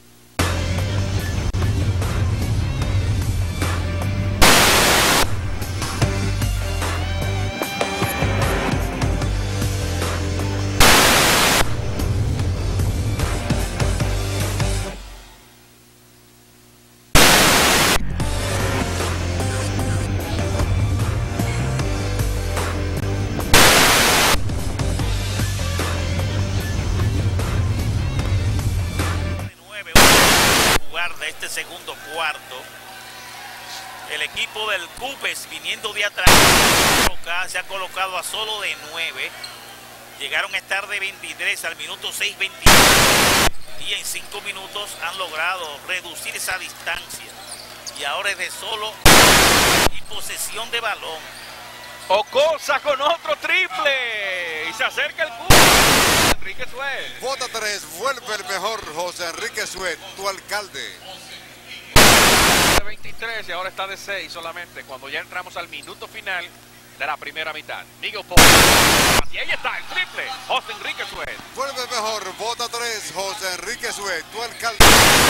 de este segundo cuarto. El equipo del Cupes viniendo de atrás se ha colocado a solo de 9. Llegaron a estar de 23 al minuto 6:22 y en 5 minutos han logrado reducir esa distancia y ahora es de solo y posesión de balón. Ocousa con otro triple y se acerca el Cupes. Enrique Suet. Bota 3, vuelve el mejor, José Enrique Suet, tu alcalde. De 23 y ahora está de 6 solamente. Cuando ya entramos al minuto final de la primera mitad. Miguel Paul. Y ahí está el triple. José Enrique Suez. Vuelve mejor. Vota 3. José Enrique Suez. Tu alcalde.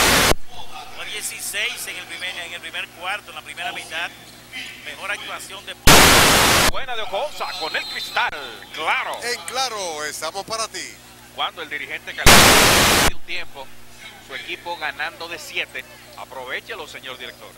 16 en el primer cuarto, en la primera mitad. Mejor actuación de... Buena de Ocosa con el cristal. Claro. En claro, estamos para ti. Cuando el dirigente califica un tiempo, su equipo ganando de 7. Aprovechelo, señor director.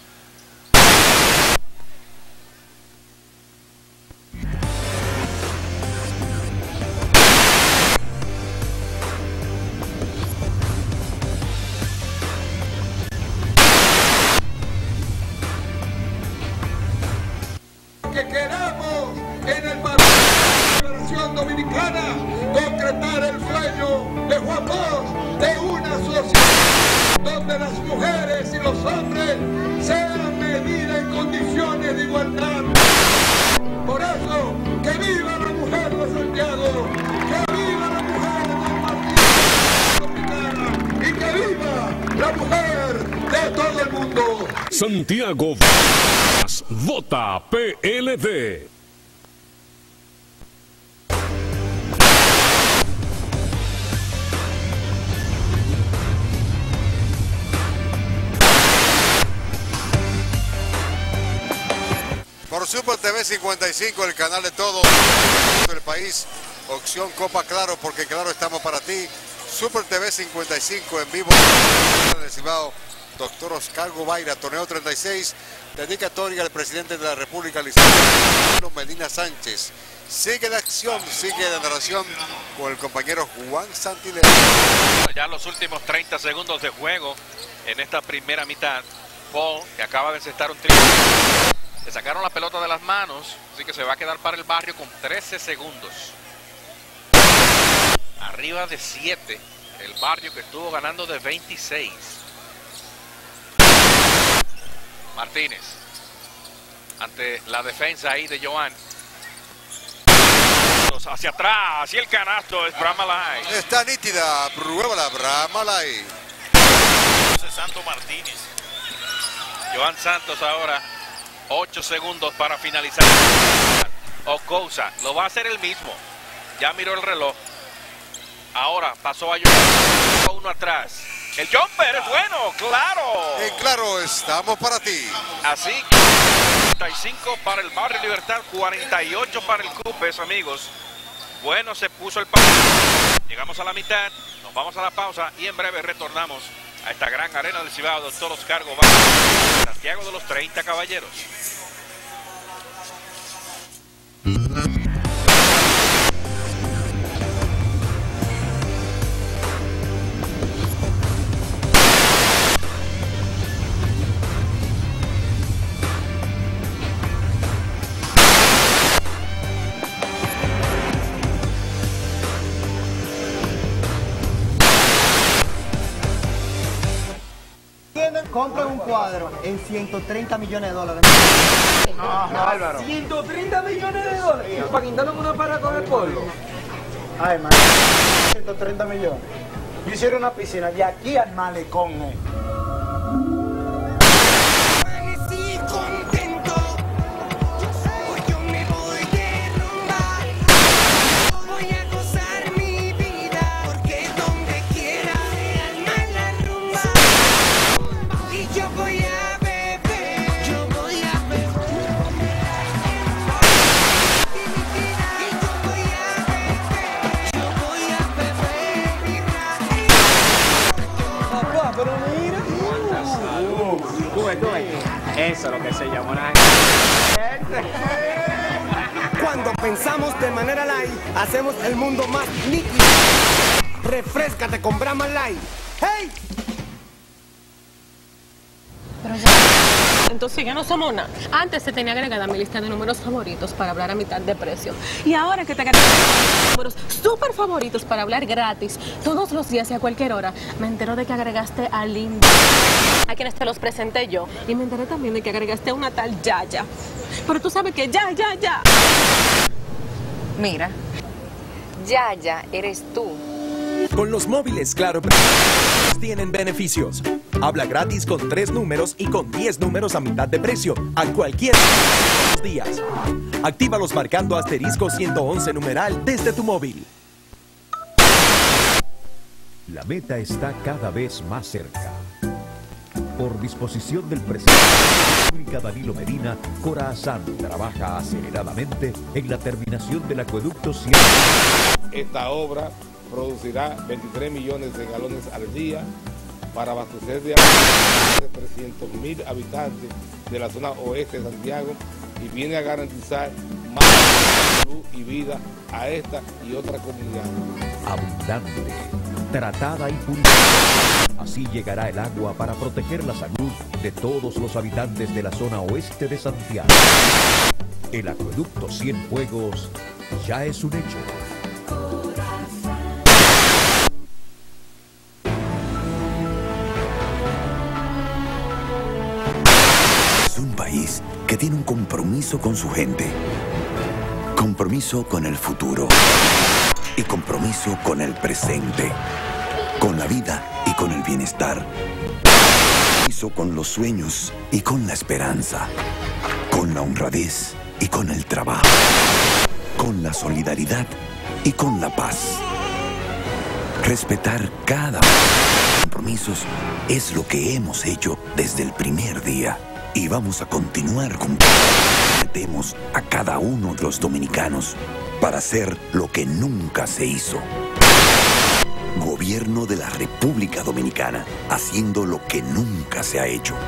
Que queramos en el partido de la Federación Dominicana concretar el sueño de Juan Bosch de una sociedad donde las mujeres y los hombres sean medidas en condiciones de igualdad. Por eso, que viva la mujer de Santiago, que viva la mujer de Dominicana y que viva la mujer de todo el mundo. Santiago Vota PLD. Por Super TV 55, el canal de todo el país. Opción Copa Claro, porque claro estamos para ti. Super TV 55 en vivo. Doctor Oscar Gobaira, torneo 36, dedicatoria al presidente de la República, licenciado Medina Sánchez. Sigue la acción, sigue la narración con el compañero Juan Santilero. Ya los últimos 30 segundos de juego en esta primera mitad. Paul, que acaba de encestar un triple. Le sacaron la pelota de las manos, así que se va a quedar para el barrio con 13 segundos. Arriba de 7, el barrio que estuvo ganando de 26. Martínez, ante la defensa ahí de Joan. Hacia atrás, y el canasto es Bramalay. Está nítida, pruébala, Bramalay. Santo Martínez. Joan Santos ahora, 8 segundos para finalizar. Ocosa, lo va a hacer él mismo. Ya miró el reloj. Ahora pasó a Joan, uno atrás. El jumper es bueno, claro. En claro, estamos para ti. Así, 45 para el Barrio Libertad, 48 para el Cupes, amigos. Bueno, se puso el partido. Llegamos a la mitad, nos vamos a la pausa y en breve retornamos a esta gran arena del Cibao, Doctor Oscar Gobaira, Santiago de los 30 Caballeros. Compra un cuadro en 130 millones de dólares. Álvaro. 130 millones de dólares. Para quitarnos una para coger polvo. Ay, man. 130 millones. Yo hicieron una piscina de aquí al malecón. Amanecí contento. Hoy yo me voy de rumba. Voy a gozar mi vida. Porque donde quiera se arma la rumba. Y yo voy a beber. Yo voy a beber. Y yo voy a beber. Yo voy a beber. Papá, pero mira. Tú ves. Eso es lo que se llama una... Cuando pensamos de manera light, hacemos el mundo más nítido. Refréscate con Brahma Light. ¡Hey! Entonces ya no somos nada. Antes se tenía agregada mi lista de números favoritos para hablar a mitad de precio. Y ahora que te agregué números súper favoritos para hablar gratis todos los días y a cualquier hora, me entero de que agregaste a Linda, a quienes te los presenté yo. Y me enteré también de que agregaste a una tal Yaya. Pero tú sabes que ya. Mira, Yaya eres tú. Con los móviles Claro tienen beneficios. Habla gratis con 3 números y con 10 números a mitad de precio a cualquier días. Actívalos marcando asterisco 111 numeral desde tu móvil. La meta está cada vez más cerca. Por disposición del presidente de la República, Danilo Medina, Cora Hassan trabaja aceleradamente en la terminación del acueducto 100. Esta obra producirá 23 millones de galones al día para abastecer de agua a 300.000 habitantes de la zona oeste de Santiago y viene a garantizar más salud y vida a esta y otras comunidades. Abundante, tratada y purificada. Así llegará el agua para proteger la salud de todos los habitantes de la zona oeste de Santiago. El acueducto Cienfuegos ya es un hecho. Es un país que tiene un compromiso con su gente, compromiso con el futuro y compromiso con el presente, con la vida y con el bienestar, compromiso con los sueños y con la esperanza, con la honradez y con el trabajo, con la solidaridad y con la paz. Respetar cada uno de los compromisos es lo que hemos hecho desde el primer día y vamos a continuar cumpliendo. Prometemos a cada uno de los dominicanos para hacer lo que nunca se hizo. Gobierno de la República Dominicana, haciendo lo que nunca se ha hecho.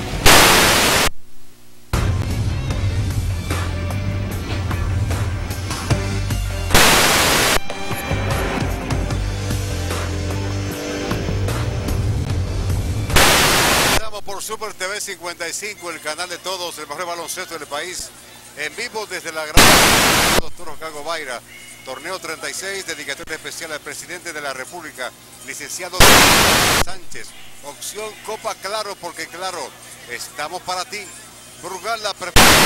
Estamos por Super TV 55, el canal de todos, el mejor baloncesto del país, en vivo desde la gran Doctor Oscar Baira. Torneo 36, dedicatoria especial al presidente de la República, licenciado Sánchez. Opción Copa Claro, porque claro, estamos para ti. Brugal, la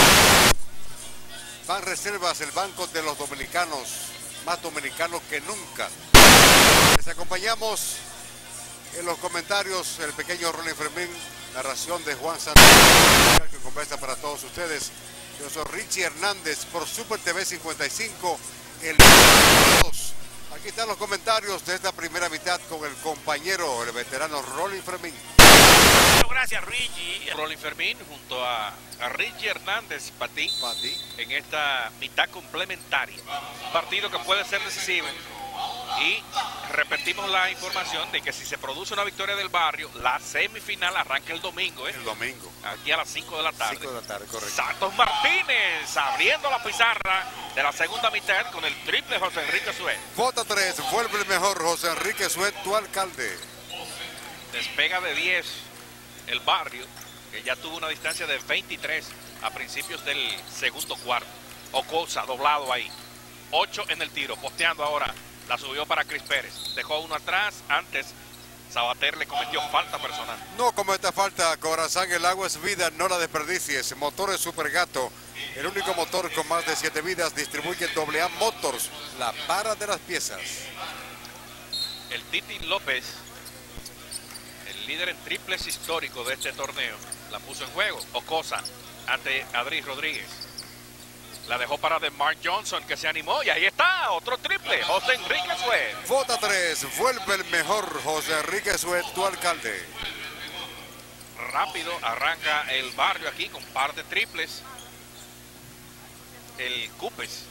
Ban Reservas, el banco de los dominicanos, más dominicanos que nunca. Les acompañamos en los comentarios el pequeño Rolly Fermín, narración de Juan Santos, que conversa para todos ustedes. Yo soy Richie Hernández por Super TV 55. El 2. Aquí están los comentarios de esta primera mitad con el compañero, el veterano Rolly Fermín. Gracias, Richie. Rolly Fermín junto a Richie Hernández para ti en esta mitad complementaria. Partido que puede ser decisivo. Y repetimos la información de que si se produce una victoria del Barrio, la semifinal arranca el domingo. El domingo. Aquí a las 5 de la tarde. 5 de la tarde, correcto. Santos Martínez abriendo la pizarra de la segunda mitad con el triple José Enrique Suet. Vota 3, vuelve el mejor José Enrique Suet, tu alcalde. Despega de 10 el Barrio, que ya tuvo una distancia de 23 a principios del segundo cuarto. Ocosa doblado ahí. 8 en el tiro, posteando ahora. La subió para Cris Pérez. Dejó uno atrás. Antes, Sabater le cometió falta personal. No cometa falta, Corazán, el agua es vida, no la desperdicies. Motores Supergato, el único motor con más de 7 vidas, distribuye AA Motors, la para de las piezas. El Titi López, el líder en triples histórico de este torneo, la puso en juego. Ocosa ante Adri Rodríguez. La dejó para DeMar Johnson, que se animó, y ahí está, otro triple, José Enrique Suet. Vota 3, vuelve el mejor José Enrique Suet, tu alcalde. Rápido arranca el Barrio aquí con par de triples. El Cupes.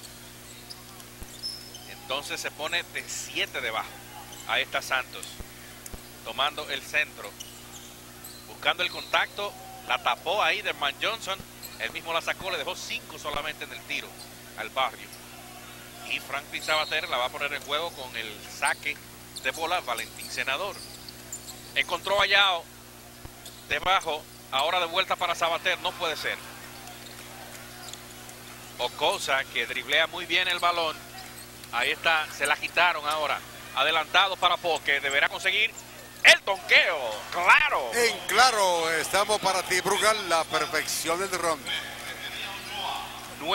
Entonces se pone de 7 debajo. Ahí está Santos, tomando el centro, buscando el contacto, la tapó ahí DeMar Johnson. Él mismo la sacó, le dejó 5 solamente en el tiro al Barrio. Y Franklin Sabater la va a poner en juego con el saque de bola Valentín Senador. Encontró a Yao debajo, ahora de vuelta para Sabater, no puede ser. Ocosa, que driblea muy bien el balón. Ahí está, se la quitaron ahora. Adelantado para Poque, deberá conseguir el donqueo, claro. En claro, estamos para ti, Brugal, la perfección del ron.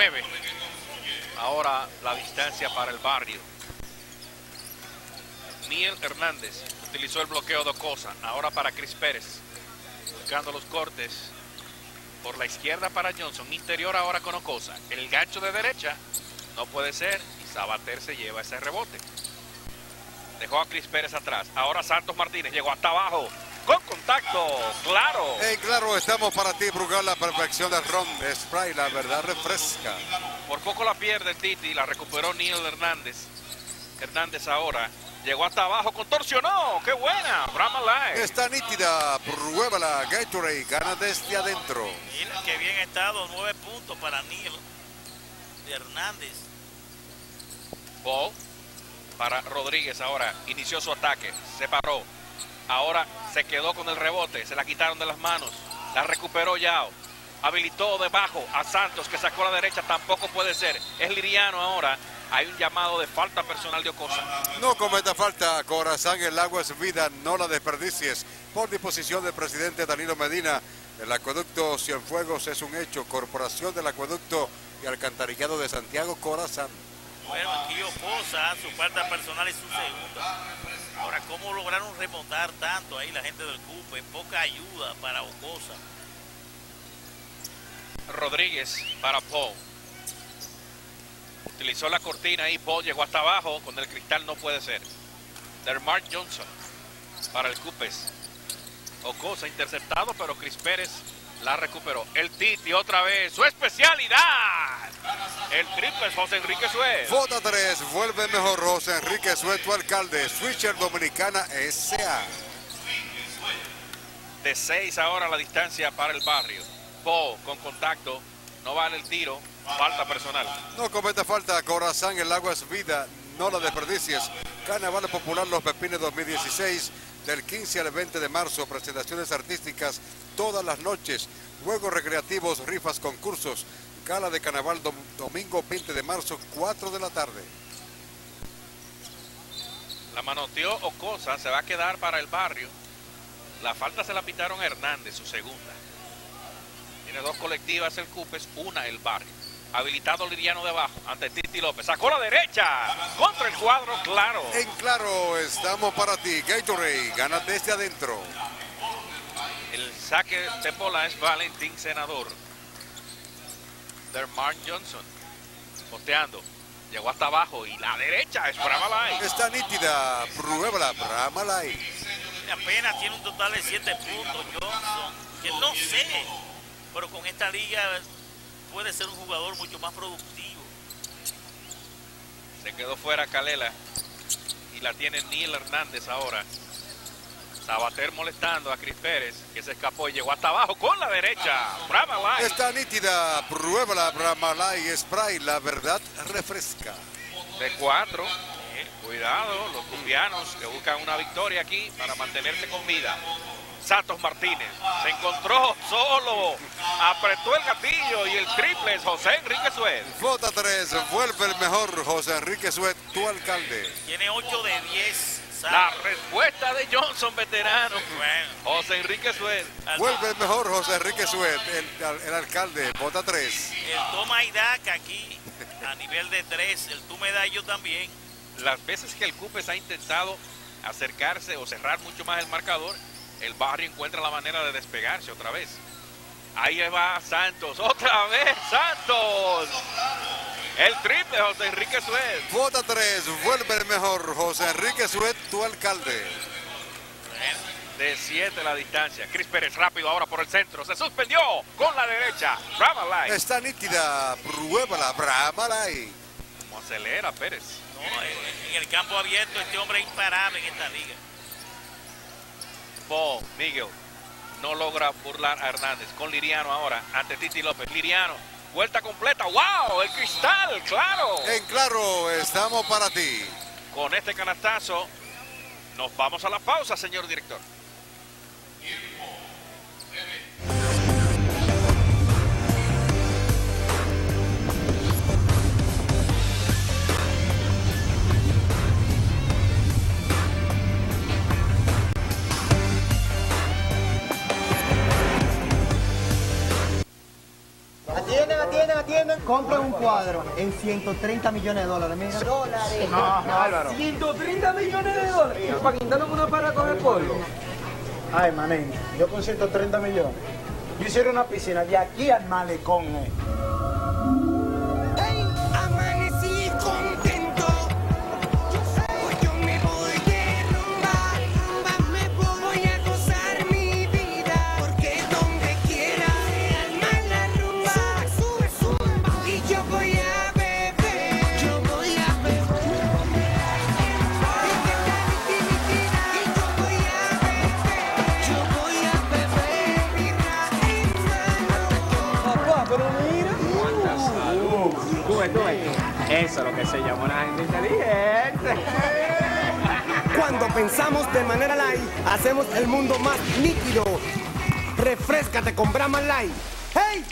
9. Ahora la distancia para el Barrio. Niel Hernández utilizó el bloqueo de Ocosa. Ahora para Chris Pérez. Buscando los cortes. Por la izquierda para Johnson. Interior ahora con Ocosa. El gancho de derecha no puede ser. Y Sabater se lleva ese rebote. Dejó a Chris Pérez atrás. Ahora Santos Martínez llegó hasta abajo. Con contacto, claro. Claro, estamos para ti, Brugal, la perfección del ron de spray, la verdad refresca. Por poco la pierde el Titi, la recuperó Niel Hernández. Hernández ahora llegó hasta abajo, contorsionó. ¡Qué buena! Brahma Live. Está nítida, pruébala. Gatorade gana desde adentro. Mira qué bien ha estado, 9 puntos para Niel Hernández. Ball para Rodríguez ahora, inició su ataque, se paró. Ahora se quedó con el rebote, se la quitaron de las manos, la recuperó Yao, habilitó debajo a Santos que sacó a la derecha, tampoco puede ser, es Liriano ahora, hay un llamado de falta personal de Ocosa. No cometa falta, Corazán, el agua es vida, no la desperdicies. Por disposición del presidente Danilo Medina, el acueducto Cienfuegos es un hecho, Corporación del Acueducto y Alcantarillado de Santiago, Corazán. Bueno, aquí Ocosa, su falta personal es su segunda. Ahora, ¿cómo lograron remontar tanto ahí la gente del CUPE? Poca ayuda para Ocosa. Rodríguez para Paul. Utilizó la cortina y Paul llegó hasta abajo. Con el cristal no puede ser. Dermar Johnson para el Cupes. Ocosa interceptado, pero Chris Pérez la recuperó. El Titi otra vez, su especialidad. El triple es José Enrique Suez. Vota 3, vuelve mejor José Enrique Suez, tu alcalde. Switcher Dominicana S.A. De 6 ahora la distancia para el barrio. Paul con contacto, no vale el tiro, falta personal. No cometa falta, Corazán, el agua es vida, no la desperdicies. Carnaval Popular Los Pepines 2016, del 15 al 20 de marzo, presentaciones artísticas todas las noches, juegos recreativos, rifas, concursos, gala de carnaval domingo 20 de marzo, 4 de la tarde. La manoteó Ocosa, se va a quedar para el barrio. La falta se la pitaron a Hernández, su segunda. Tiene 2 colectivas el Cupes, una el barrio. Habilitado Liriano debajo, ante Titi López. Sacó la derecha, contra el cuadro, claro. En claro, estamos para ti. Gatorade, gana desde adentro. El saque de bola es Valentín Senador. Dermar Johnson, posteando. Llegó hasta abajo y la derecha es Brahma Light. Está nítida, pruébala, Brahma Light. Apenas tiene un total de 7 puntos Johnson, que no sé, pero con esta liga puede ser un jugador mucho más productivo. Se quedó fuera Calela y la tiene Niel Hernández ahora. Sabater molestando a Chris Pérez, que se escapó y llegó hasta abajo con la derecha. Brahma Light. Está nítida, pruébala, Brahma Light Spray, la verdad refresca. De 4, cuidado, los cumbianos que buscan una victoria aquí para mantenerse con vida. Santos Martínez se encontró solo, apretó el gatillo y el triple es José Enrique Suez. Vota 3, vuelve el mejor José Enrique Suez, tu alcalde. Tiene 8 de 10. La respuesta de Johnson, veterano. Bueno. José Enrique Suez. Vuelve el mejor José Enrique Suez, el alcalde. Vota 3. El toma y daca aquí a nivel de 3. El tú me das yo también. Las veces que el Cupes ha intentado acercarse o cerrar mucho más el marcador, el barrio encuentra la manera de despegarse otra vez. Ahí va Santos, otra vez Santos. El triple José Enrique Suez. Vota 3, vuelve el mejor José Enrique Suez, tu alcalde. De 7 la distancia. Chris Pérez rápido ahora por el centro. Se suspendió con la derecha. Brahma Light. Está nítida, pruébala, Brahma Light. Como acelera Pérez. No, en el campo abierto este hombre es imparable en esta liga. Paul Miguel no logra burlar a Hernández. Con Liriano ahora ante Titi López. Liriano, vuelta completa. ¡Wow! El cristal, claro. En claro, estamos para ti. Con este canastazo nos vamos a la pausa, señor director. tienda, compra un cuadro en 130 millones de dólares, mira. ¿Dólares? No, Álvaro. 130 millones de dólares. ¿Para quitarnos una para coger polvo? Ay, manín, yo con 130 millones. Yo hiciera una piscina de aquí al malecón, Amanecí contento. Hoy yo me voy de rumba, me voy a gozar mi vida, porque donde quiera se arma la rumba. Sube, sube, y yo voy a beber, yo voy a beber. Y yo voy a beber, yo voy a beber mi Papá, pero mira. ¡Cuánta salud! Tú ves. Eso es lo que se llama una gente inteligente. Cuando pensamos de manera light, hacemos el mundo más nítido. Refréscate con Brahma Light. ¡Hey!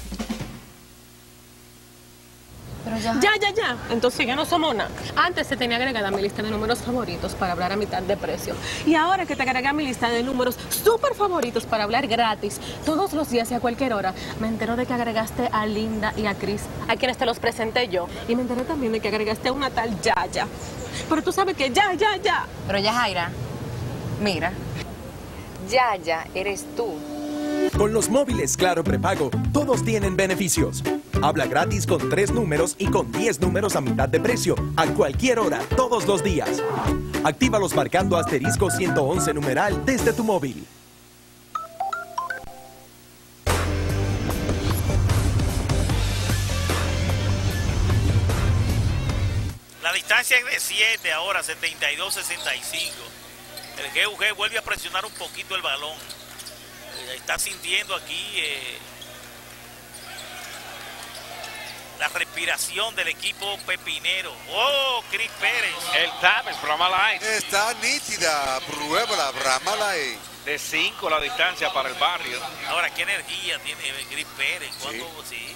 Pero ya... Ya. Entonces ya no somos nada. Antes se tenía agregada a mi lista de números favoritos para hablar a mitad de precio. Y ahora que te agregué a mi lista de números súper favoritos para hablar gratis, todos los días y a cualquier hora, me entero de que agregaste a Linda y a Chris, a quienes te los presenté yo. Y me enteré también de que agregaste a una tal Yaya. Pero tú sabes que ya. Pero Yajaira, mira, Yaya eres tú. Con los móviles Claro Prepago, todos tienen beneficios. Habla gratis con 3 números y con 10 números a mitad de precio, a cualquier hora, todos los días. Actívalos marcando asterisco 111 numeral desde tu móvil. La distancia es de 7 ahora, 72-65. El GUG vuelve a presionar un poquito el balón. Está sintiendo aquí la respiración del equipo pepinero. ¡Oh, Chris Pérez! El tap es Brahma Light. Está nítida, pruébala, Brahma Light. De 5 la distancia para el barrio. Ahora, ¿qué energía tiene Chris Pérez? ¿Cuánto? Sí.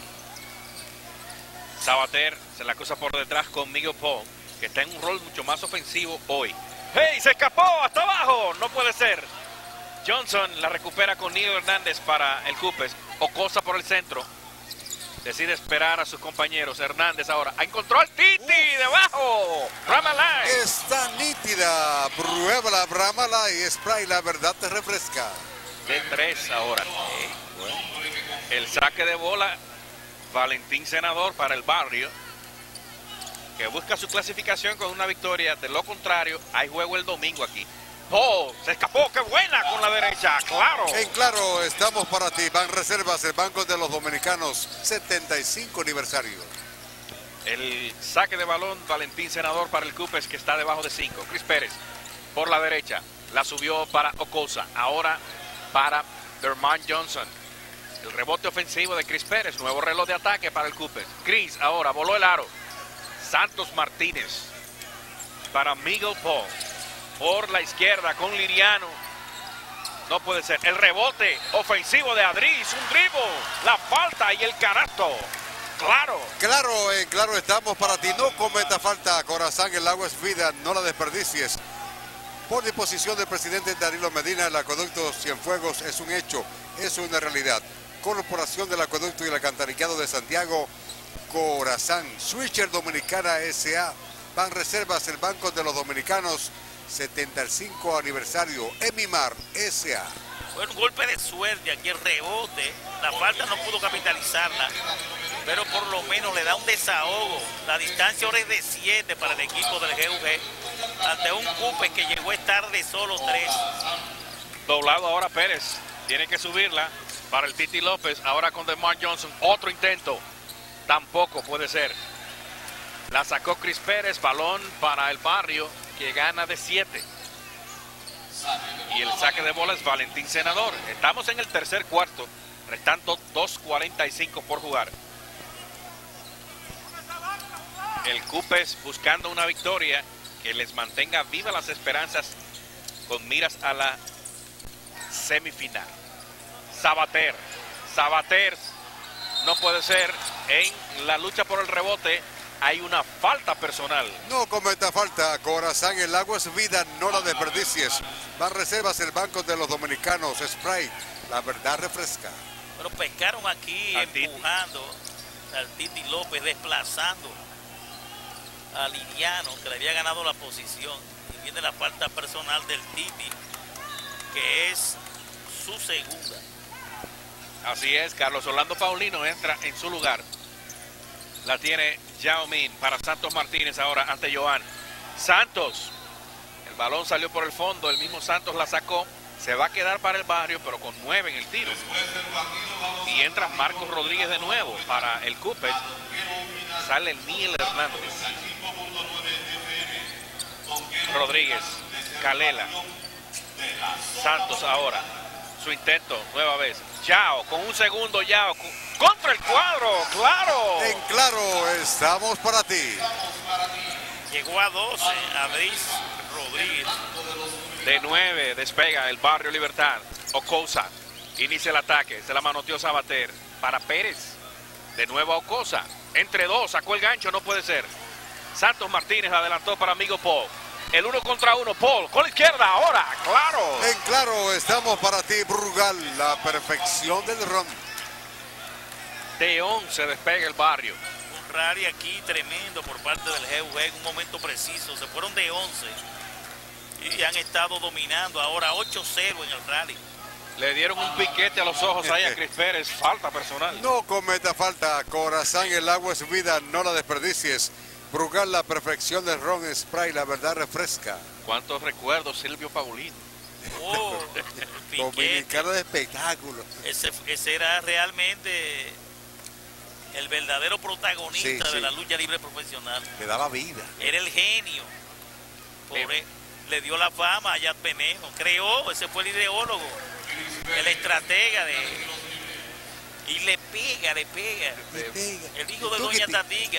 Sabater se la acusa por detrás con Miguel Paul, que está en un rol mucho más ofensivo hoy. ¡Hey! ¡Se escapó! ¡Hasta abajo! No puede ser. Johnson la recupera con Nilo Hernández para el Cupes. Ocosa por el centro. Decide esperar a sus compañeros. Hernández ahora. Encontró al Titi debajo. Brahma Light. Está nítida. Pruébala, Brahma Light. Spray, la verdad te refresca. De 3 ahora. El saque de bola. Valentín Senador para el barrio, que busca su clasificación con una victoria. De lo contrario, hay juego el domingo aquí. ¡Oh! Se escapó. ¡Qué buena con la derecha! ¡Claro! En Claro, estamos para ti. Banreservas, el Banco de los Dominicanos, 75 aniversario. El saque de balón, Valentín Senador para el Cupes, que está debajo de 5. Chris Pérez por la derecha. La subió para Ocosa. Ahora para Dermont Johnson. El rebote ofensivo de Chris Pérez. Nuevo reloj de ataque para el Cupes. Chris ahora voló el aro. Santos Martínez para Miguel Paul. Por la izquierda con Liriano. No puede ser. El rebote ofensivo de Adriz. Un dribble. La falta y el canasto. Claro. Claro, en Claro estamos para ti. No cometa falta, Corazán. El agua es vida. No la desperdicies. Por disposición del presidente Danilo Medina, el acueducto Cienfuegos es un hecho. Es una realidad. Corporación del Acueducto y el Alcantarillado de Santiago, Corazán. Switcher Dominicana S.A. Banreservas, el Banco de los Dominicanos, 75 aniversario. Emimar S.A. Fue un golpe de suerte aquí el rebote. La falta no pudo capitalizarla, pero por lo menos le da un desahogo. La distancia ahora es de 7 para el equipo del GUG, ante un Cupes que llegó a estar de solo 3. Doblado ahora Pérez. Tiene que subirla para el Titi López. Ahora con DeMar Johnson. Otro intento. Tampoco puede ser. La sacó Chris Pérez. Balón para el barrio, que gana de 7. Y el saque de bola es Valentín Senador. Estamos en el tercer cuarto. Restando 2:45 por jugar. El Cupes buscando una victoria que les mantenga vivas las esperanzas con miras a la semifinal. Sabater no puede ser. En la lucha por el rebote hay una falta personal. No cometa falta, Corazán. El agua es vida, no la desperdicies. Banreservas, el Banco de los Dominicanos. Spray, la verdad refresca. Pero pescaron aquí empujando. al Titi López desplazando a Liriano, que le había ganado la posición. Y viene la falta personal del Titi, que es su segunda. Así es, Carlos Orlando Paulino entra en su lugar. La tiene Yao Ming para Santos Martínez ahora ante Joan. Santos, el balón salió por el fondo, el mismo Santos la sacó. Se va a quedar para el Barrio, pero con 9 en el tiro. Y entra Marcos Rodríguez de nuevo para el Cooper. Sale Niel Hernández. Rodríguez, Calela. Santos ahora. Su intento, nueva vez. Yao, con un segundo Yao. Contra el cuadro, claro. En claro, estamos para ti. Llegó a 12, Adris Rodríguez. De 9 despega el Barrio Libertad. Ocosa inicia el ataque. Se la manoteó Sabater para Pérez. De nuevo a Ocosa. Entre dos, sacó el gancho, no puede ser. Santos Martínez adelantó para Amigo Paul. El 1 contra 1, Paul con la izquierda ahora, claro. En claro, estamos para ti, Brugal, la perfección del ron. De 11 despega el Barrio. Un rally aquí tremendo por parte del GUG en un momento preciso. Se fueron de 11 y han estado dominando ahora 8-0 en el rally. Le dieron un piquete a los ojos ahí a Chris Pérez. Falta personal. No cometa falta. Corazán, el agua es vida, no la desperdicies. Brugal, la perfección del ron spray, la verdad refresca. ¿Cuántos recuerdos, Silvio Paulino? Oh, Dominicano de espectáculo. Ese era realmente el verdadero protagonista de la lucha libre profesional. Le daba vida. Era el genio. Le dio la fama a Yad Penedo. Creó, ese fue el ideólogo, el estratega de... Y le pega. El hijo de Doña Tatica.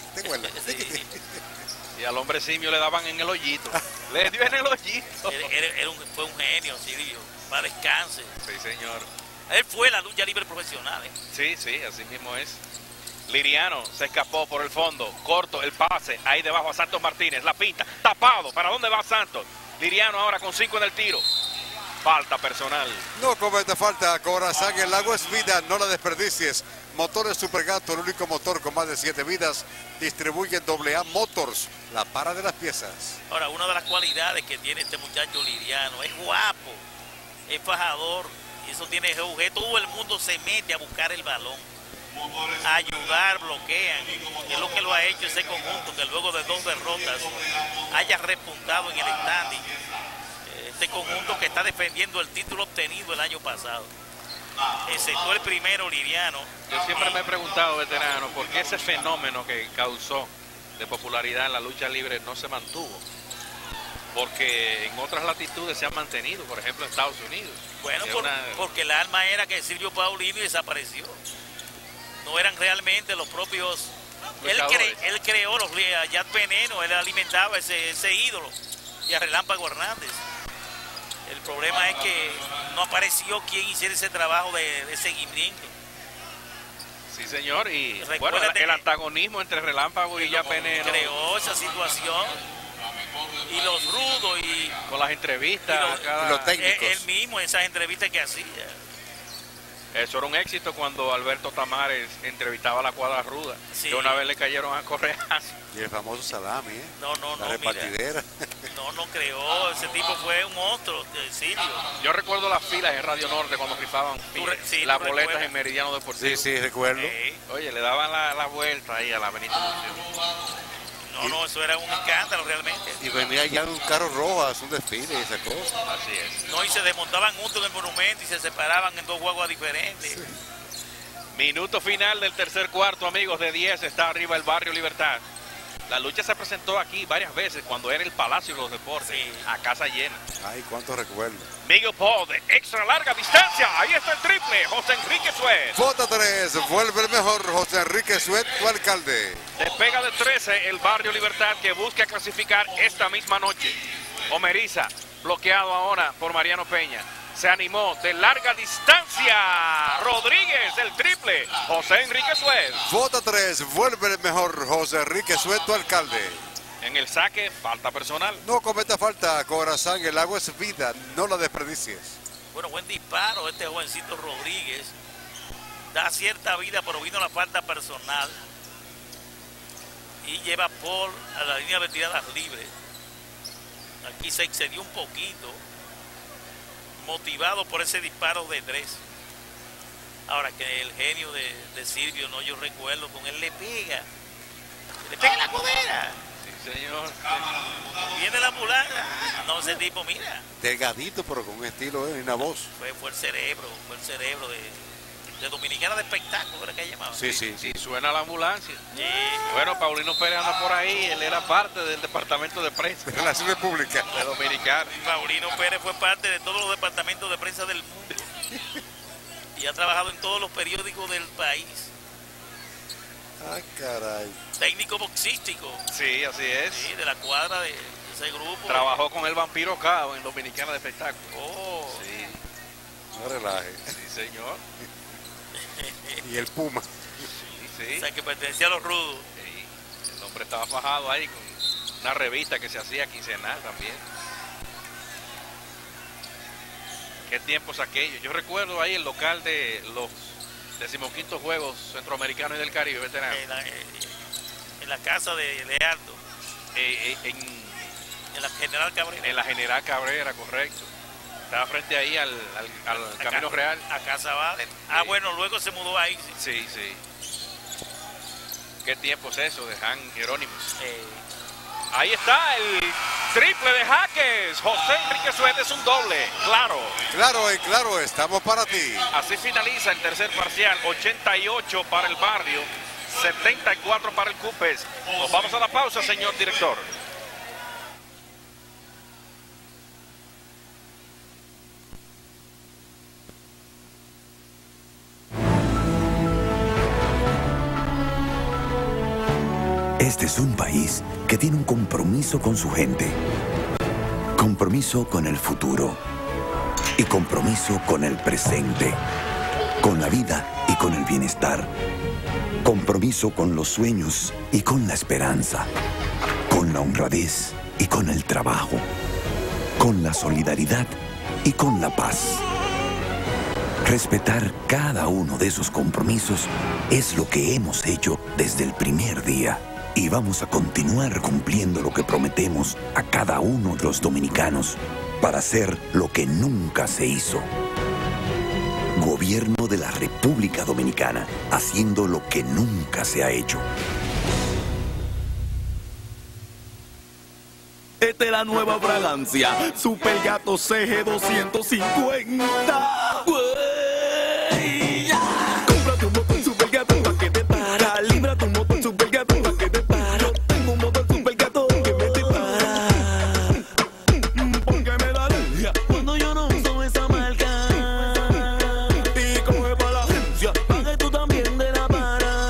Y al hombre simio le daban en el hoyito. Le dio en el hoyito. Fue un genio, Silvio. Para descanse. Sí, señor. Él fue la lucha libre profesional. Sí, así mismo es. Liriano se escapó por el fondo. Corto el pase. Ahí debajo a Santos Martínez. La pinta. Tapado. ¿Para dónde va Santos? Liriano ahora con 5 en el tiro. Falta personal. No cometa falta, Corazán, el agua es vida, no la desperdicies. Motores Supergato, el único motor con más de 7 vidas. Distribuye AA Motors, la para de las piezas. Ahora, una de las cualidades que tiene este muchacho Liriano, es guapo, es fajador, y eso tiene GUG. Todo el mundo se mete a buscar el balón, a ayudar, bloquean. Es lo que lo ha hecho ese conjunto, que luego de 2 derrotas haya repuntado en el standing. Este conjunto que está defendiendo el título obtenido el año pasado, excepto el primero, Liriano. Yo siempre me he preguntado, veterano, por qué ese fenómeno que causó de popularidad en la lucha libre no se mantuvo. Porque en otras latitudes se han mantenido, por ejemplo en Estados Unidos. Bueno, porque el alma era que Silvio Paulino desapareció. No eran realmente los propios... Él creó los Yad Veneno, él alimentaba ese ídolo, y a Relámpago Hernández. El problema es que no apareció quien hiciera ese trabajo de seguimiento. Sí, señor, y bueno, el antagonismo entre Relámpago y Yad Veneno creó esa situación. Y los rudos y con las entrevistas, los técnicos. Él mismo, esas entrevistas que hacía. Eso era un éxito cuando Alberto Tamares entrevistaba a la cuadra ruda. Sí. Que una vez le cayeron a correazo. Y el famoso salami, ¿eh? La repartidera. No creó, ese tipo fue un monstruo, Silvio. Yo recuerdo las filas en Radio Norte cuando rifaban las boletas en Meridiano Deportivo. Sí, recuerdo. Oye, le daban la vuelta ahí a la Benito Museo. No, eso era un escándalo realmente. Y venía ya en un carro rojo a hacer un desfile y esa cosa. Así es. No, y se desmontaban juntos en el monumento y se separaban en 2 guaguas diferentes. Sí. Minuto final del tercer cuarto, amigos, de 10, está arriba el Barrio Libertad. La lucha se presentó aquí varias veces cuando era el Palacio de los Deportes, a casa llena. Ay, cuánto recuerdo. Miguel Paul de extra larga distancia, ahí está el triple, José Enrique Suet. Vota 3, vuelve el mejor, José Enrique Suet, tu alcalde. Despega de 13 el Barrio Libertad, que busca clasificar esta misma noche. Omeriza, bloqueado ahora por Mariano Peña. Se animó de larga distancia. Rodríguez, el triple. José Enrique Suet. Vota 3, vuelve el mejor, José Enrique Suet, tu alcalde. En el saque, falta personal. No cometa falta, Corazán, el agua es vida, no la desperdicies. Bueno, buen disparo este jovencito Rodríguez. da cierta vida, pero vino la falta personal y lleva Paul a la línea de tiradas libres. Aquí se excedió un poquito, motivado por ese disparo de 3. Ahora que el genio de Silvio, no, yo recuerdo, con él le pega la codera. Sí, señor. Viene la ambulancia. No, ese tipo, mira. Delgadito, pero con un estilo y una voz. Fue el cerebro de Dominicana de Espectáculo, ¿era que llamaba? Sí. Suena la ambulancia. Sí. Bueno, Paulino Pérez anda por ahí, él era parte del departamento de prensa. De Relaciones Públicas. De Dominicana. Paulino Pérez fue parte de todos los departamentos de prensa del mundo. Y ha trabajado en todos los periódicos del país. Ay, caray. Técnico boxístico. Sí, así es. Sí, de la cuadra de ese grupo. Trabajó con el Vampiro Cao en Dominicana de Espectáculo. Oh. Sí. No relaje. Sí, señor. Y el Puma. Sí. O sea, que pertenecía a los rudos. Sí. El hombre estaba fajado ahí con una revista que se hacía quincenal también. Qué tiempos aquellos. Yo recuerdo ahí el local de los 15º Juegos Centroamericanos y del Caribe veterano. En la casa de Lealdo. En la General Cabrera. En la General Cabrera, correcto. Estaba frente ahí al Camino Real. A Casa Vale. Ah, bueno, luego se mudó ahí. Sí. Qué tiempos eso de Han Jerónimos. Ahí está el triple de Jaques. José Enrique Suárez es un doble. Claro, estamos para ti. Así finaliza el tercer parcial. 88 para el Barrio, 74 para el Cupes. Nos vamos a la pausa, señor director. Este es un país que tiene un compromiso con su gente, compromiso con el futuro y compromiso con el presente, con la vida y con el bienestar, compromiso con los sueños y con la esperanza, con la honradez y con el trabajo, con la solidaridad y con la paz. Respetar cada uno de esos compromisos es lo que hemos hecho desde el primer día. Y vamos a continuar cumpliendo lo que prometemos a cada uno de los dominicanos para hacer lo que nunca se hizo. Gobierno de la República Dominicana, haciendo lo que nunca se ha hecho. Esta es la nueva fragancia, Super Gato CG 250. Güey, ya. Cómprate un motor Super Gato pa' que te para. Líbrate un motor Super Gato pa' que te para. Tengo un motor Super Gato que me dispara. Porque me da alergia cuando yo no uso esa marca. Y coge pa' la agencia pa' que tú también de la para.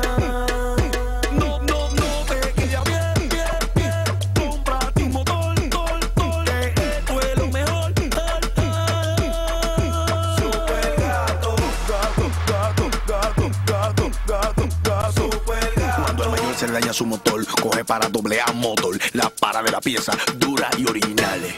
No te quilla bien. Cómprate un motor, que esto es lo mejor. Super Gato, Super Gato. Cuando al mayor se le daña su motor, coge para AA Motor, la para de la pieza, dura y originales.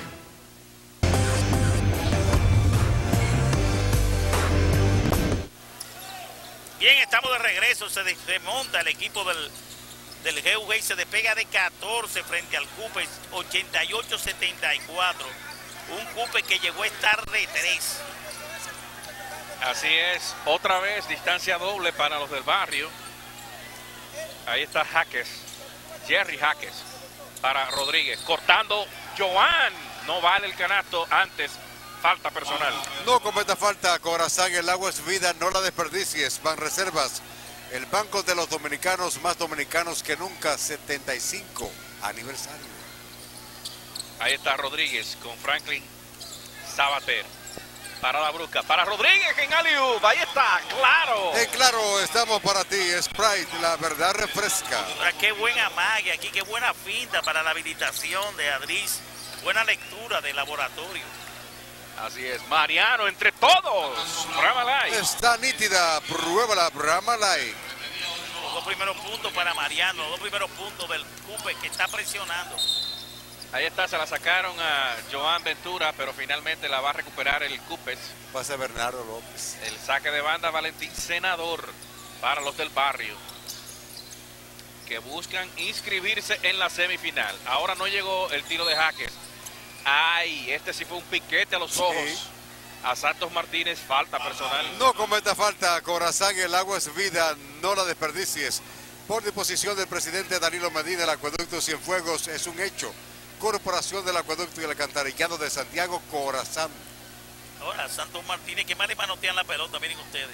Bien, estamos de regreso. Se desmonta el equipo del GUG y se despega de 14 frente al Cupes, 88-74. Un Cupes que llegó a estar de 3. Así es, otra vez distancia doble para los del Barrio. Ahí está Jaques, Jerry Jaques para Rodríguez, cortando Joan, no vale el canasto, antes falta personal. No cometa falta, Corazán, el agua es vida, no la desperdicies. Banreservas, el banco de los dominicanos, más dominicanos que nunca, 75 aniversario. Ahí está Rodríguez con Franklin Sabater. Parada brusca para Rodríguez en alley-oop. Ahí está, claro. Claro, estamos para ti. Sprite, la verdad refresca. Qué buen amague aquí, qué buena finta para la habilitación de Adris. Buena lectura de laboratorio. Así es, Mariano entre todos. Brahma Light. Está nítida, pruébala, Brahma Light. Los dos primeros puntos para Mariano, los dos primeros puntos del Cupes que está presionando. Ahí está, se la sacaron a Joan Ventura, pero finalmente la va a recuperar el Cupes. Pasa Bernardo López. El saque de banda Valentín Senador para los del barrio, que buscan inscribirse en la semifinal. Ahora no llegó el tiro de Jaques. Ay, este sí fue un piquete a los ojos. A Santos Martínez, falta personal. No cometa falta, Corazán, el agua es vida, no la desperdicies. Por disposición del presidente Danilo Medina, el acueducto Cienfuegos es un hecho. Corporación del Acueducto y el Alcantarillado de Santiago, Corazán. Ahora, Santos Martínez, que más le manotean la pelota, miren ustedes.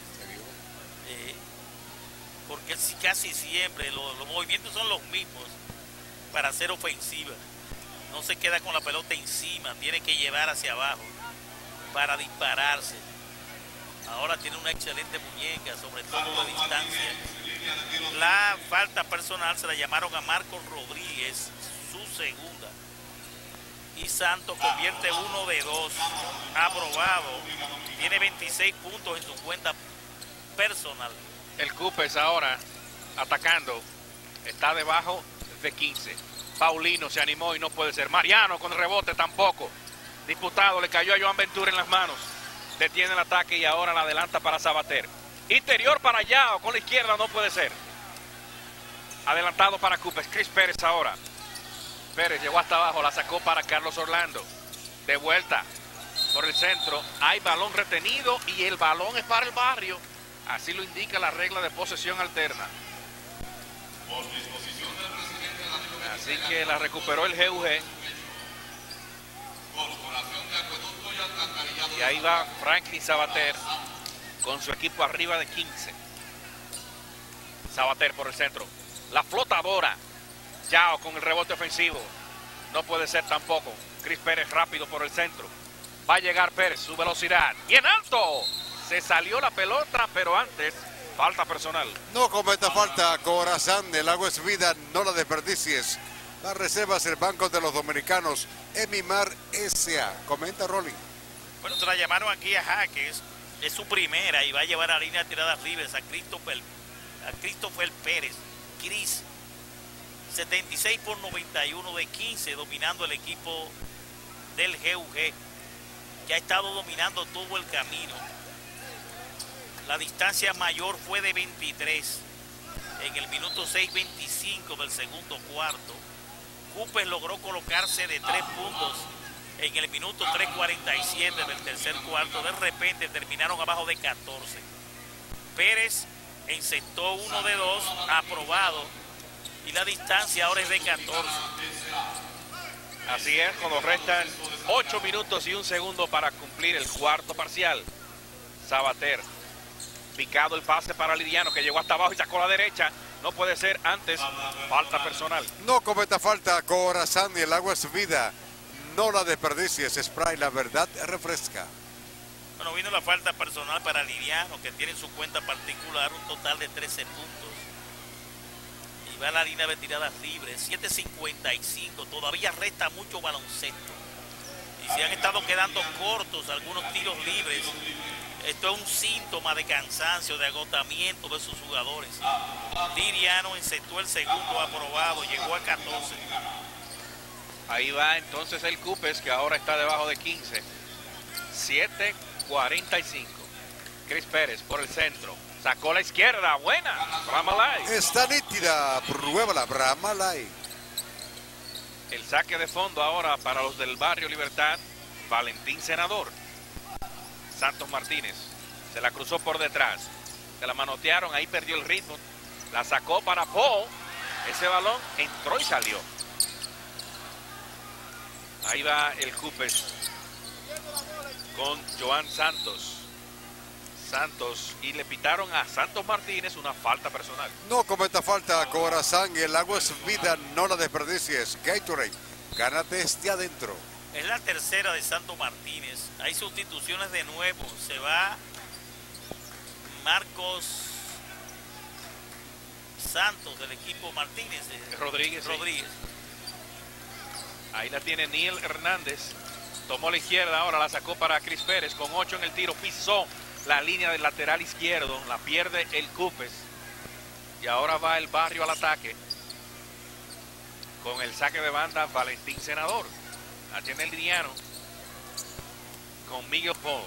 Porque casi siempre los movimientos son los mismos para hacer ofensiva. No se queda con la pelota encima, tiene que llevar hacia abajo para dispararse. Ahora tiene una excelente muñeca, sobre todo de distancia. La falta personal se la llamaron a Marcos Rodríguez, su segunda. Y Santos convierte 1 de 2, aprobado, tiene 26 puntos en su cuenta personal. El Cupes ahora atacando, está debajo de 15. Paulino se animó y no puede ser. Mariano con rebote tampoco. Disputado, le cayó a Joan Ventura en las manos. Detiene el ataque y ahora la adelanta para Sabater. Interior para Yao, con la izquierda no puede ser. Adelantado para Cupes, Chris Pérez ahora. Pérez llegó hasta abajo, la sacó para Carlos Orlando. De vuelta por el centro, hay balón retenido y el balón es para el barrio. Así lo indica la regla de posesión alterna. Así que la recuperó el GUG. Y ahí va Franklin Sabater con su equipo arriba de 15. Sabater por el centro. La flotadora. Yao con el rebote ofensivo. No puede ser tampoco. Chris Pérez rápido por el centro. Va a llegar Pérez, su velocidad. ¡Bien alto! Se salió la pelota, pero antes, falta personal. No cometa falta, Corazán, el agua es vida, no la desperdicies. Las reservas, el Banco de los Dominicanos, Emimar S.A. Comenta Rolling. Bueno, se la llamaron aquí a Jaques. Es su primera y va a llevar a la línea de tiradas libres a Christopher Pérez. Cris. 76 por 91 de 15, dominando el equipo del GUG, que ha estado dominando todo el camino. La distancia mayor fue de 23 en el minuto 6:25 del segundo cuarto. Cupes logró colocarse de 3 puntos en el minuto 3:47 del tercer cuarto. De repente terminaron abajo de 14. Pérez encestó 1 de 2, aprobado. Y la distancia ahora es de 14. Así es, cuando restan 8 minutos y 1 segundo para cumplir el cuarto parcial. Sabater. Picado el pase para Liriano, que llegó hasta abajo y sacó la derecha. No puede ser antes. Falta personal. No cometa falta, Corazán, y el agua es vida. No la desperdicies, Spray, la verdad refresca. Bueno, vino la falta personal para Liriano, que tiene en su cuenta particular un total de 13 puntos. Y va a la línea de tiradas libres, 7:55. Todavía resta mucho baloncesto. Y se han estado quedando cortos algunos tiros libres. Esto es un síntoma de cansancio, de agotamiento de sus jugadores. Liriano encestó el segundo, aprobado, llegó a 14. Ahí va entonces el Cupes, que ahora está debajo de 15. 7:45. Chris Pérez por el centro. Sacó la izquierda, buena. Bramalay. Está nítida, pruébala, Bramalay. El saque de fondo ahora para los del barrio Libertad. Valentín Senador. Santos Martínez. Se la cruzó por detrás. Se la manotearon, ahí perdió el ritmo. La sacó para Paul. Ese balón entró y salió. Ahí va el Cupes con Joan Santos. Y le pitaron a Santos Martínez una falta personal. No cometa falta, Corazán, el agua es vida, no la desperdicies. Gatorade, gánate este adentro. Es la tercera de Santos Martínez. Hay sustituciones de nuevo. Se va Marcos Santos del equipo Martínez. Rodríguez. Sí. Ahí la tiene Niel Hernández. Tomó la izquierda, ahora la sacó para Chris Pérez con 8 en el tiro. Pisó la línea del lateral izquierdo. La pierde el Cupes. Y ahora va el barrio al ataque. con el saque de banda Valentín Senador. La tiene el Liriano con Miguel Paul.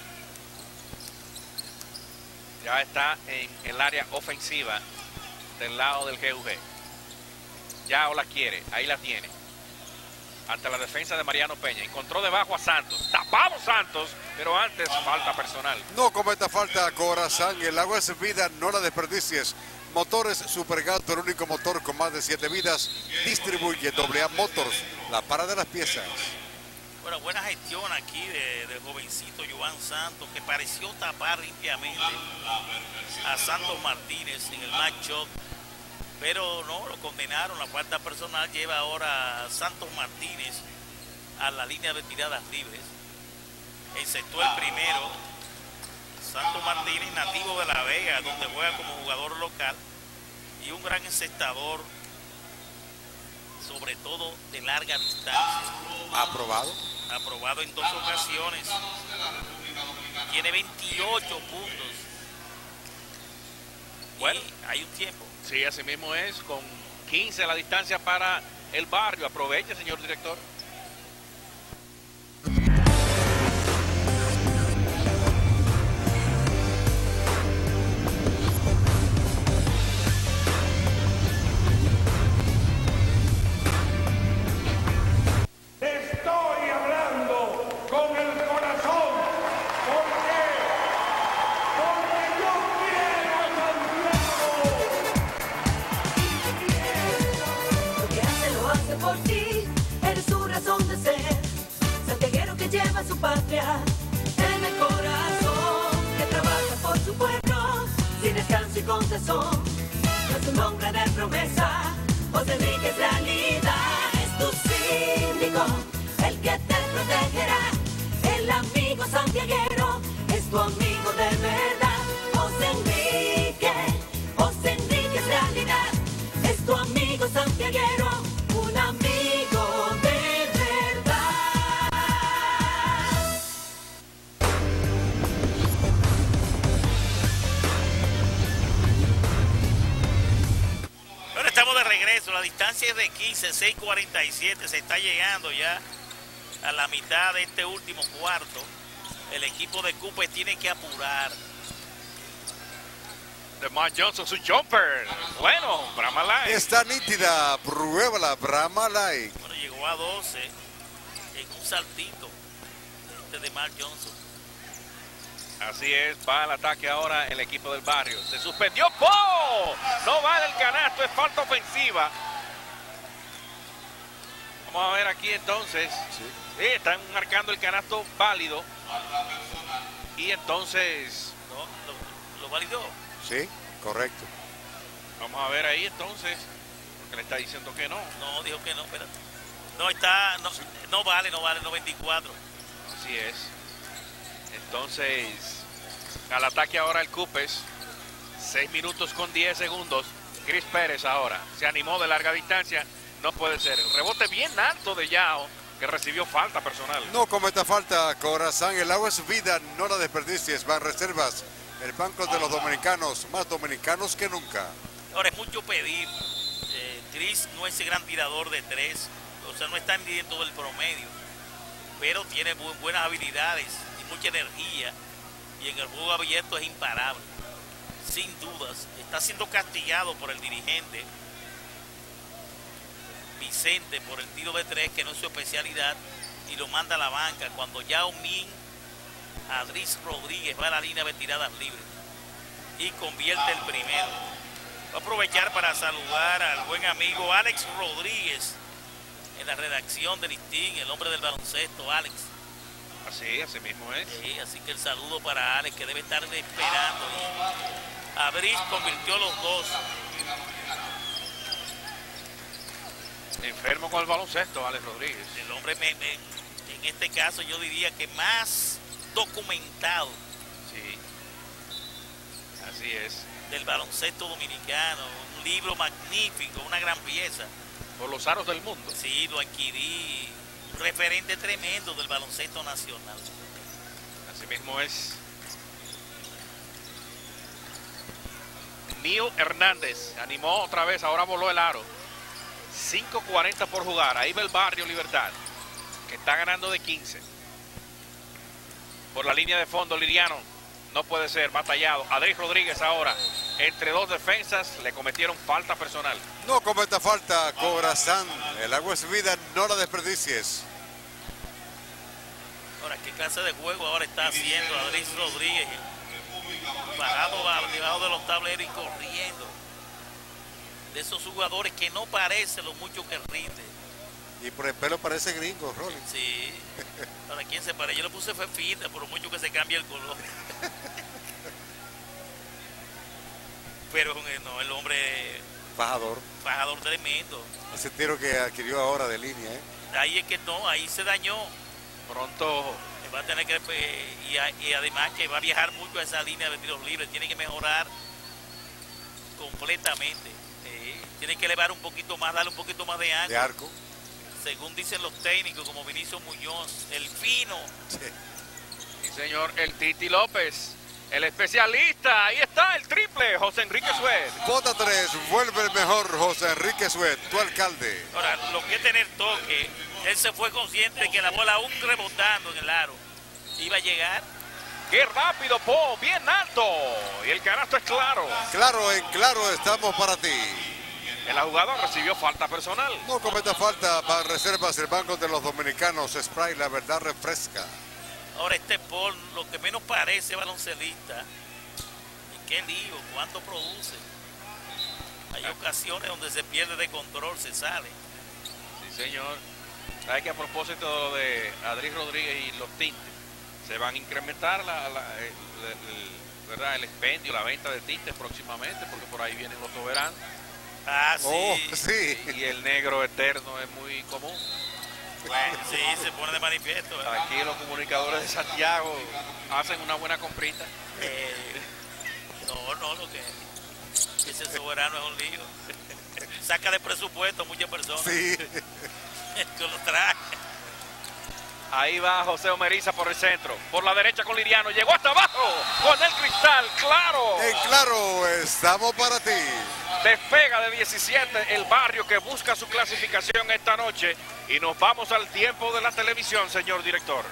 Ya está en el área ofensiva del lado del GUG. Ya o la quiere, ahí la tiene. Ante la defensa de Mariano Peña. Encontró debajo a Santos. Tapado Santos, pero antes falta personal. No cometa falta, Corazán. El agua es vida, no la desperdicies. Motores Supergato, el único motor con más de 7 vidas. Distribuye AA Motors, la para de las piezas. Bueno, buena gestión aquí del jovencito Joan Santos, que pareció tapar limpiamente a Santos Martínez en el match-up, pero no, lo condenaron. La falta personal lleva ahora a Santos Martínez a la línea de tiradas libres. Encestó el primero. Santos Martínez, nativo de La Vega, donde juega como jugador local, y un gran encestador, sobre todo de larga distancia. ¿Aprobado? Aprobado en 2 ocasiones. Tiene 28 puntos. Bueno, y hay un tiempo. Sí, así mismo es, con 15 la distancia para el Barrio. Aproveche, señor director. Estoy hablando con el corazón. ¿Por qué? Porque yo quiero a Santiago. Lo que hace lo hace por ti, eres su razón de ser. Santiaguero que lleva su patria en el corazón, que trabaja por su pueblo, sin descanso y con tesón. No es un hombre de promesa, José Enrique es realidad. Es tu síndico, el que te protegerá. El amigo santiaguero es tu amigo de verdad. José Enrique es realidad. Es tu amigo santiaguero, un amigo de verdad. Bueno, estamos de regreso. La distancia es de 15, 6:47. Se está llegando ya a la mitad de este último cuarto. El equipo de Cooper tiene que apurar. DeMar Johnson, su jumper. Bueno, Brahma Light. Está nítida, pruébala, Brahma Light. Bueno, llegó a 12 en un saltito de DeMar Johnson. Así es, va al ataque ahora el equipo del Barrio. Se suspendió. ¡Oh! No vale el canasto, es falta ofensiva. Vamos a ver aquí entonces. Sí, están marcando el canasto válido. Y entonces... ¿No? ¿Lo validó? Sí, correcto. Vamos a ver ahí entonces. Porque le está diciendo que no. No, dijo que no, espérate. No vale, 94. Así es. Entonces, al ataque ahora el Cupes. 6 minutos con 10 segundos. Chris Pérez ahora. Se animó de larga distancia. No puede ser. El rebote bien alto de Yao, que recibió falta personal. No cometa falta, Corazán. El agua es vida, no la desperdicies. Banreservas, el banco de los dominicanos, más dominicanos que nunca. Ahora es mucho pedir. Chris no es ese gran tirador de 3. O sea, no está en todo el promedio. Pero tiene buenas habilidades y mucha energía. Y en el juego abierto es imparable. Sin dudas. Está siendo castigado por el dirigente Vicente por el tiro de 3, que no es su especialidad, y lo manda a la banca cuando Yao Ming, Adris Rodríguez va a la línea de tiradas libres y convierte el primero. Voy a aprovechar para saludar al buen amigo Alex Rodríguez en la redacción del Listín, el hombre del baloncesto. Alex. Así mismo es. Sí, así que el saludo para Alex, que debe estar esperando. Adris convirtió los 2. Enfermo con el baloncesto, Alex Rodríguez. El hombre, en este caso, yo diría que más documentado. Sí, así es. Del baloncesto dominicano. Un libro magnífico, una gran pieza. Por los aros del mundo. Sí, lo adquirí. Un referente tremendo del baloncesto nacional. Así mismo es. Neil Hernández animó otra vez, ahora voló el aro. 5:40 por jugar. Ahí va el Barrio Libertad, que está ganando de 15. Por la línea de fondo, Liriano. No puede ser, batallado. Adrián Rodríguez ahora, entre dos defensas, le cometieron falta personal. No cometa falta, Corazán. El agua es vida, no la desperdicies. Ahora, ¿qué clase de juego ahora está haciendo Adrián Rodríguez? Bajado debajo de los tableros y corriendo. De esos jugadores que no parece lo mucho que rinde. Y por el pelo parece gringo, Rolly. Sí. ¿Para quién se parece? Yo le puse fefita, por lo mucho que se cambia el color. Pero no, el hombre... Fajador. Fajador tremendo. Ese tiro que adquirió ahora de línea, ¿eh? Ahí es que no, ahí se dañó. Pronto... Va a tener que... Y además que va a viajar mucho a esa línea de tiros libres. Tiene que mejorar completamente. Tiene que elevar un poquito más, darle un poquito más de ángulo. De arco. Según dicen los técnicos, como Vinicio Muñoz, el fino. Sí, señor, el Titi López, el especialista. Ahí está el triple, José Enrique Suet. Bota 3, vuelve el mejor José Enrique Suet, tu alcalde. Ahora, lo que es tener toque, él se fue consciente de que la bola aún rebotando en el aro iba a llegar. ¡Qué rápido, Po! ¡Bien alto! Y el canasto es claro. Claro, en claro estamos para ti. En la jugada recibió falta personal. No cometa falta, para reservas el Banco de los Dominicanos. Spray, la verdad refresca. Ahora este Paul, lo que menos parece baloncelista. Y qué lío, cuánto produce. Hay ocasiones donde se pierde de control, se sale. Sí, señor. Hay que a propósito de Adrián Rodríguez y los tintes, se van a incrementar el expendio, la venta de tintes próximamente, porque por ahí vienen los soberanos. Ah, sí. Oh, sí. Y el negro eterno es muy común. Bueno, sí, se pone de manifiesto. ¿Verdad? Aquí los comunicadores de Santiago hacen una buena comprita. No, lo que ese soberano es un lío. Saca de presupuesto a muchas personas. Sí. Que lo trae. Ahí va José Omeriza por el centro. Por la derecha con Liriano. Llegó hasta abajo con el cristal. ¡Claro! En claro, estamos para ti. Despega de 17 el Barrio, que busca su clasificación esta noche. Y nos vamos al tiempo de la televisión, señor director.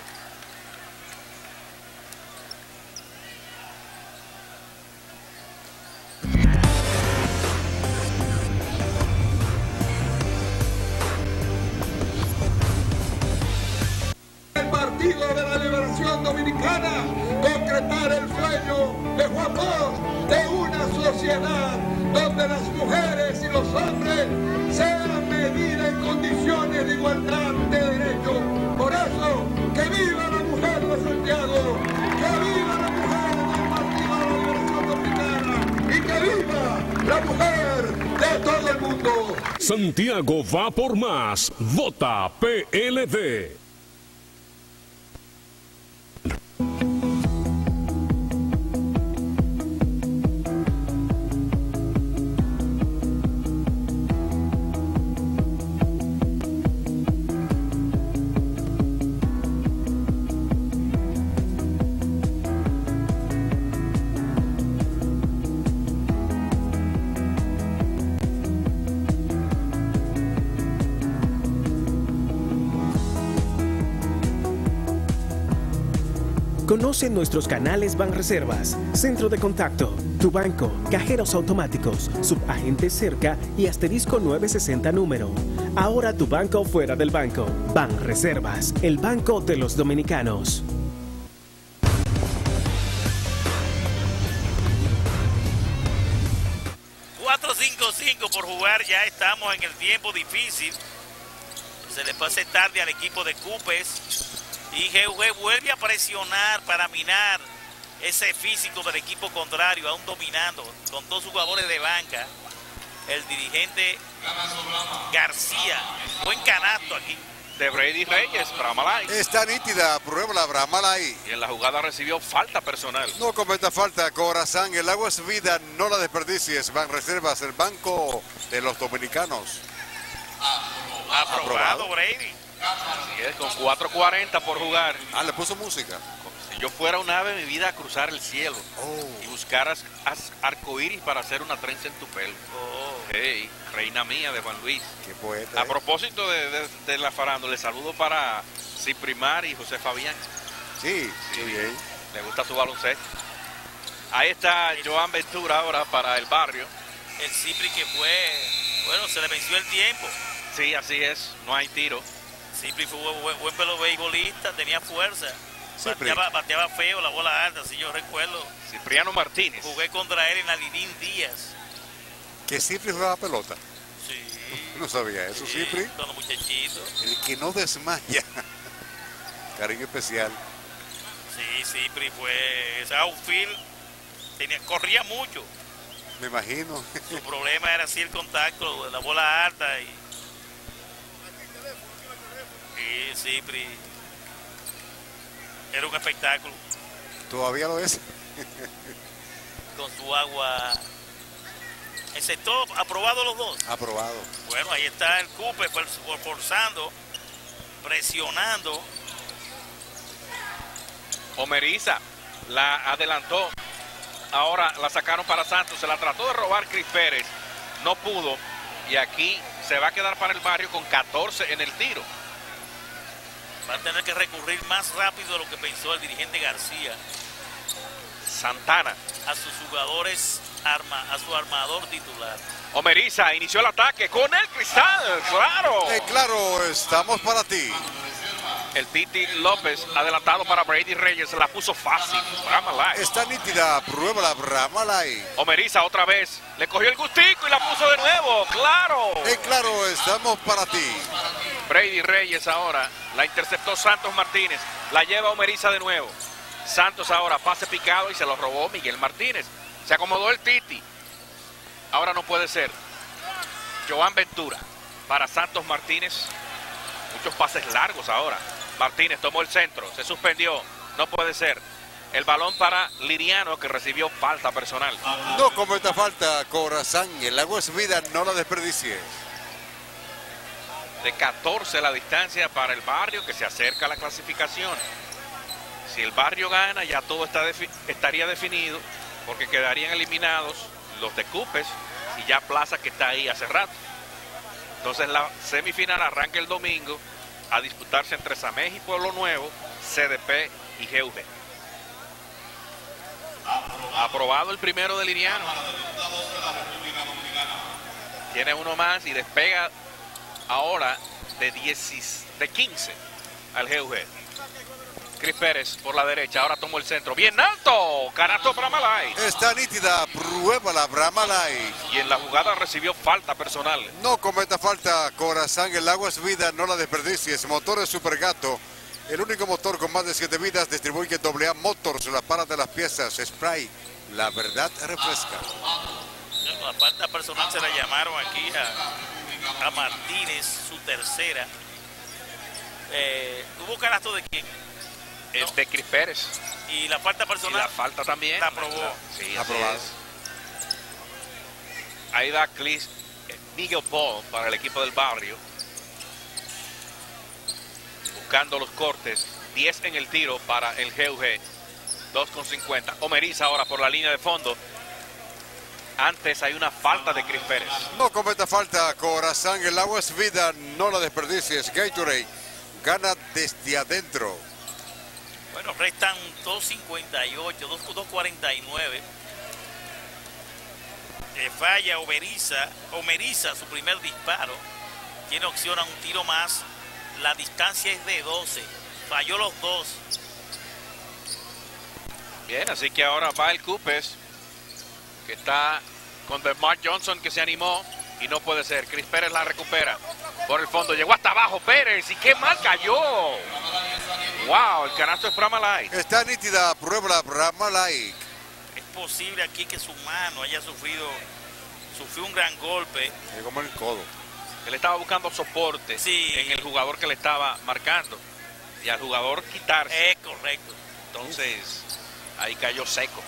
El Partido de la Liberación Dominicana, concretar el sueño de Juan Bosch de una sociedad donde las mujeres y los hombres sean medidas en condiciones de igualdad de derechos. Por eso, que viva la mujer de Santiago, que viva la mujer del Partido de la Liberación Dominicana y que viva la mujer de todo el mundo. Santiago va por más. Vota PLD. Conoce nuestros canales Banreservas, Centro de Contacto, Tu Banco, Cajeros Automáticos, Subagente Cerca y Asterisco 960 número. Ahora tu banco fuera del banco. Banreservas, el banco de los dominicanos. .5 por jugar, ya estamos en el tiempo difícil. Se le pase tarde al equipo de Cupes. Y GUG vuelve a presionar para minar ese físico del equipo contrario, aún dominando, con dos jugadores de banca. El dirigente García, buen canasto aquí. De Brady Reyes, Bramalay. Está nítida, pruébala, Bramalay. Y en la jugada recibió falta personal. No cometa falta, Corazán, el agua es vida, no la desperdicies. Banreservas, el banco de los dominicanos. Aprobado Brady. Así es, con 4:40 por jugar. Ah, le puso música. yo fuera un ave, mi vida a cruzar el cielo y buscar arcoíris para hacer una trenza en tu pelo. Hey, reina mía de Juan Luis. Qué poeta. A propósito de la farándula, le saludo para Ciprimar y José Fabián. Sí, qué bien. Le gusta su baloncesto. Ahí está Joan Ventura ahora para el barrio. El Cipri que fue, bueno, se le venció el tiempo. Sí, así es, no hay tiro. Cipri fue buen beisbolista, tenía fuerza. Cipri. Bateaba feo la bola alta, si yo recuerdo. Cipriano Martínez. Jugué contra él en Alilín Díaz. ¿Que Cipri jugaba pelota? Sí. No sabía eso, Sí, Cipri. cuando muchachito. El que no desmaya. Cariño especial. Sí, Cipri fue ese outfield, corría mucho. Me imagino. Su problema era así el contacto, la bola alta y Cipri era un espectáculo. Todavía lo es. Con su agua. El sector, aprobado los dos. Aprobado. Bueno, ahí está el Cooper forzando, presionando. Omeriza la adelantó. Ahora la sacaron para Santos. Se la trató de robar Chris Pérez. No pudo. Y aquí se va a quedar para el barrio con 14 en el tiro. Va a tener que recurrir más rápido de lo que pensó el dirigente García. Santana. A sus jugadores, a su armador titular. Omeriza inició el ataque con el cristal. ¡Claro! Claro, estamos para ti. El Titi López adelantado para Brady Reyes. Se la puso fácil. Brahma Light. Está nítida. Prueba la Brahma Light. Omeriza otra vez. Le cogió el gustico y la puso de nuevo. ¡Claro! Claro, estamos para ti. Brady Reyes ahora. La interceptó Santos Martínez. La lleva Omeriza de nuevo. Santos ahora pase picado y se lo robó Miguel Martínez. Se acomodó el Titi. Ahora no puede ser. Joan Ventura para Santos Martínez. Muchos pases largos ahora. Martínez tomó el centro. Se suspendió. No puede ser. El balón para Liriano, que recibió falta personal. No cometa falta, Corazán. El agua es vida, no la desperdicies. De 14 la distancia para el barrio, que se acerca a la clasificación. Si el barrio gana, ya todo estaría definido, porque quedarían eliminados los de Cupes y ya Plaza, que está ahí hace rato. Entonces la semifinal arranca el domingo a disputarse entre Samej y Pueblo Nuevo, CDP y GUG. Aprobado el primero de Liriano. Tiene uno más y despega ahora de 15 al GUG. Chris Pérez por la derecha, ahora tomó el centro. Bien alto, canasto para Malay. Está nítida, prueba la Brahma Light. Y en la jugada recibió falta personal. No cometa falta, Corazán. El agua es vida, no la desperdicies. Motores Super Gato. El único motor con más de 7 vidas. Distribuye AA Motors, la para de las piezas. Spray, la verdad refresca. La falta personal se la llamaron aquí a Martínez, su tercera. ¿Hubo canasto de quién? Es de Chris Pérez. Y la falta personal. Y la falta también. La aprobó. Sí, aprobado. Ahí va Miguel Paul para el equipo del barrio. Buscando los cortes. 10 en el tiro para el GUG. 2,50. Omeriza ahora por la línea de fondo. Antes hay una falta de Chris Pérez. No cometa falta, Corazán. El agua es vida, no la desperdicies. Gatorade gana desde adentro. Bueno, restan 2.58, 2.49. Falla Omeriza su primer disparo. Tiene opción a un tiro más. La distancia es de 12. Falló los dos. Bien, así que ahora va el Cupes, que está con DeMar Johnson, que se animó y no puede ser. Chris Pérez la recupera por el fondo. Llegó hasta abajo Pérez y qué mal cayó. Wow, el canasto es Brahma Light. Está nítida, prueba la Brahma Light. Es posible aquí que su mano haya sufrió un gran golpe. Como el codo. Él estaba buscando soporte en el jugador que le estaba marcando. Y al jugador quitarse. Es correcto. Entonces, ahí cayó seco.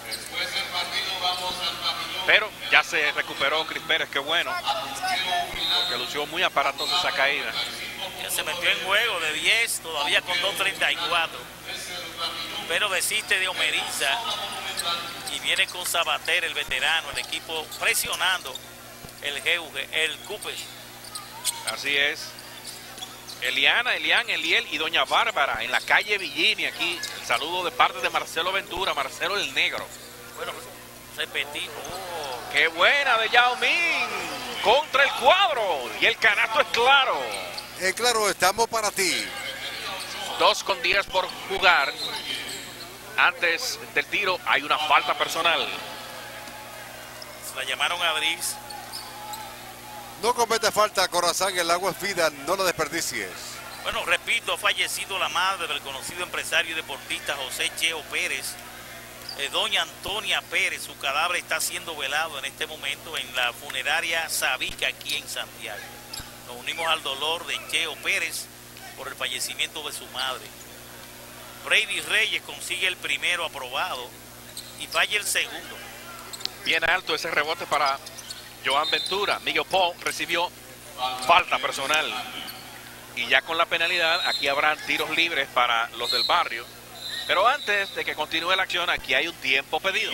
Pero ya se recuperó Chris Pérez, qué bueno. Que lució muy aparatosa esa caída. Ya se metió en juego de 10, todavía con 2.34. pero desiste de Omeriza y viene con Sabater, el veterano, el equipo presionando el Cupes. Así es. Eliana, Elian, Eliel y Doña Bárbara en la calle Villini aquí. El saludo de parte de Marcelo Ventura, Marcelo el Negro. Bueno, repetimos. ¡Qué buena de Yao Ming! Contra el cuadro. Y el canasto es claro. Claro, estamos para ti. 2:10 por jugar. Antes del tiro hay una falta personal. La llamaron a Adris. No comete falta, Corazán, el agua es vida, no la desperdicies. Bueno, repito, ha fallecido la madre del conocido empresario y deportista José Cheo Pérez. Doña Antonia Pérez, su cadáver está siendo velado en este momento en la funeraria Sabica aquí en Santiago. Nos unimos al dolor de Cheo Pérez por el fallecimiento de su madre. Brady Reyes consigue el primero aprobado y falla el segundo. Bien alto ese rebote para Joan Ventura. Miguel Paul recibió falta personal. Y ya con la penalidad, aquí habrán tiros libres para los del barrio. Pero antes de que continúe la acción, aquí hay un tiempo pedido.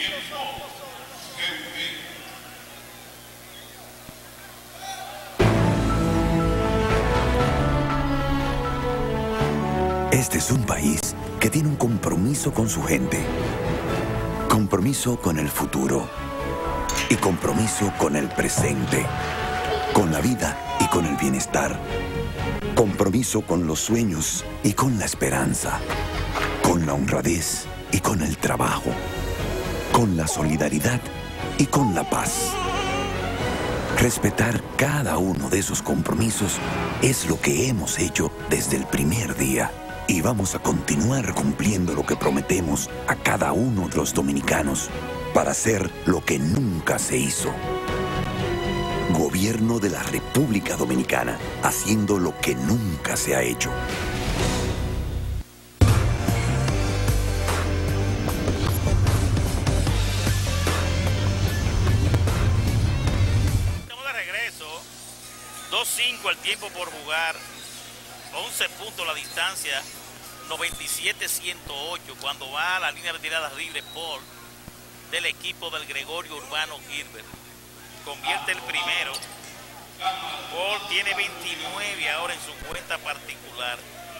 Este es un país que tiene un compromiso con su gente. Compromiso con el futuro. Y compromiso con el presente. Con la vida y con el bienestar. Compromiso con los sueños y con la esperanza. Con la honradez y con el trabajo. Con la solidaridad y con la paz. Respetar cada uno de esos compromisos es lo que hemos hecho desde el primer día. Y vamos a continuar cumpliendo lo que prometemos a cada uno de los dominicanos para hacer lo que nunca se hizo. Gobierno de la República Dominicana, haciendo lo que nunca se ha hecho. Estamos de regreso. 2-5 el tiempo por jugar. 11 puntos la distancia. 97-108 cuando va a la línea de tiradas libres Paul del equipo del Gregorio Urbano Gilbert. Convierte el primero. Paul tiene 29 ahora en su cuenta particular.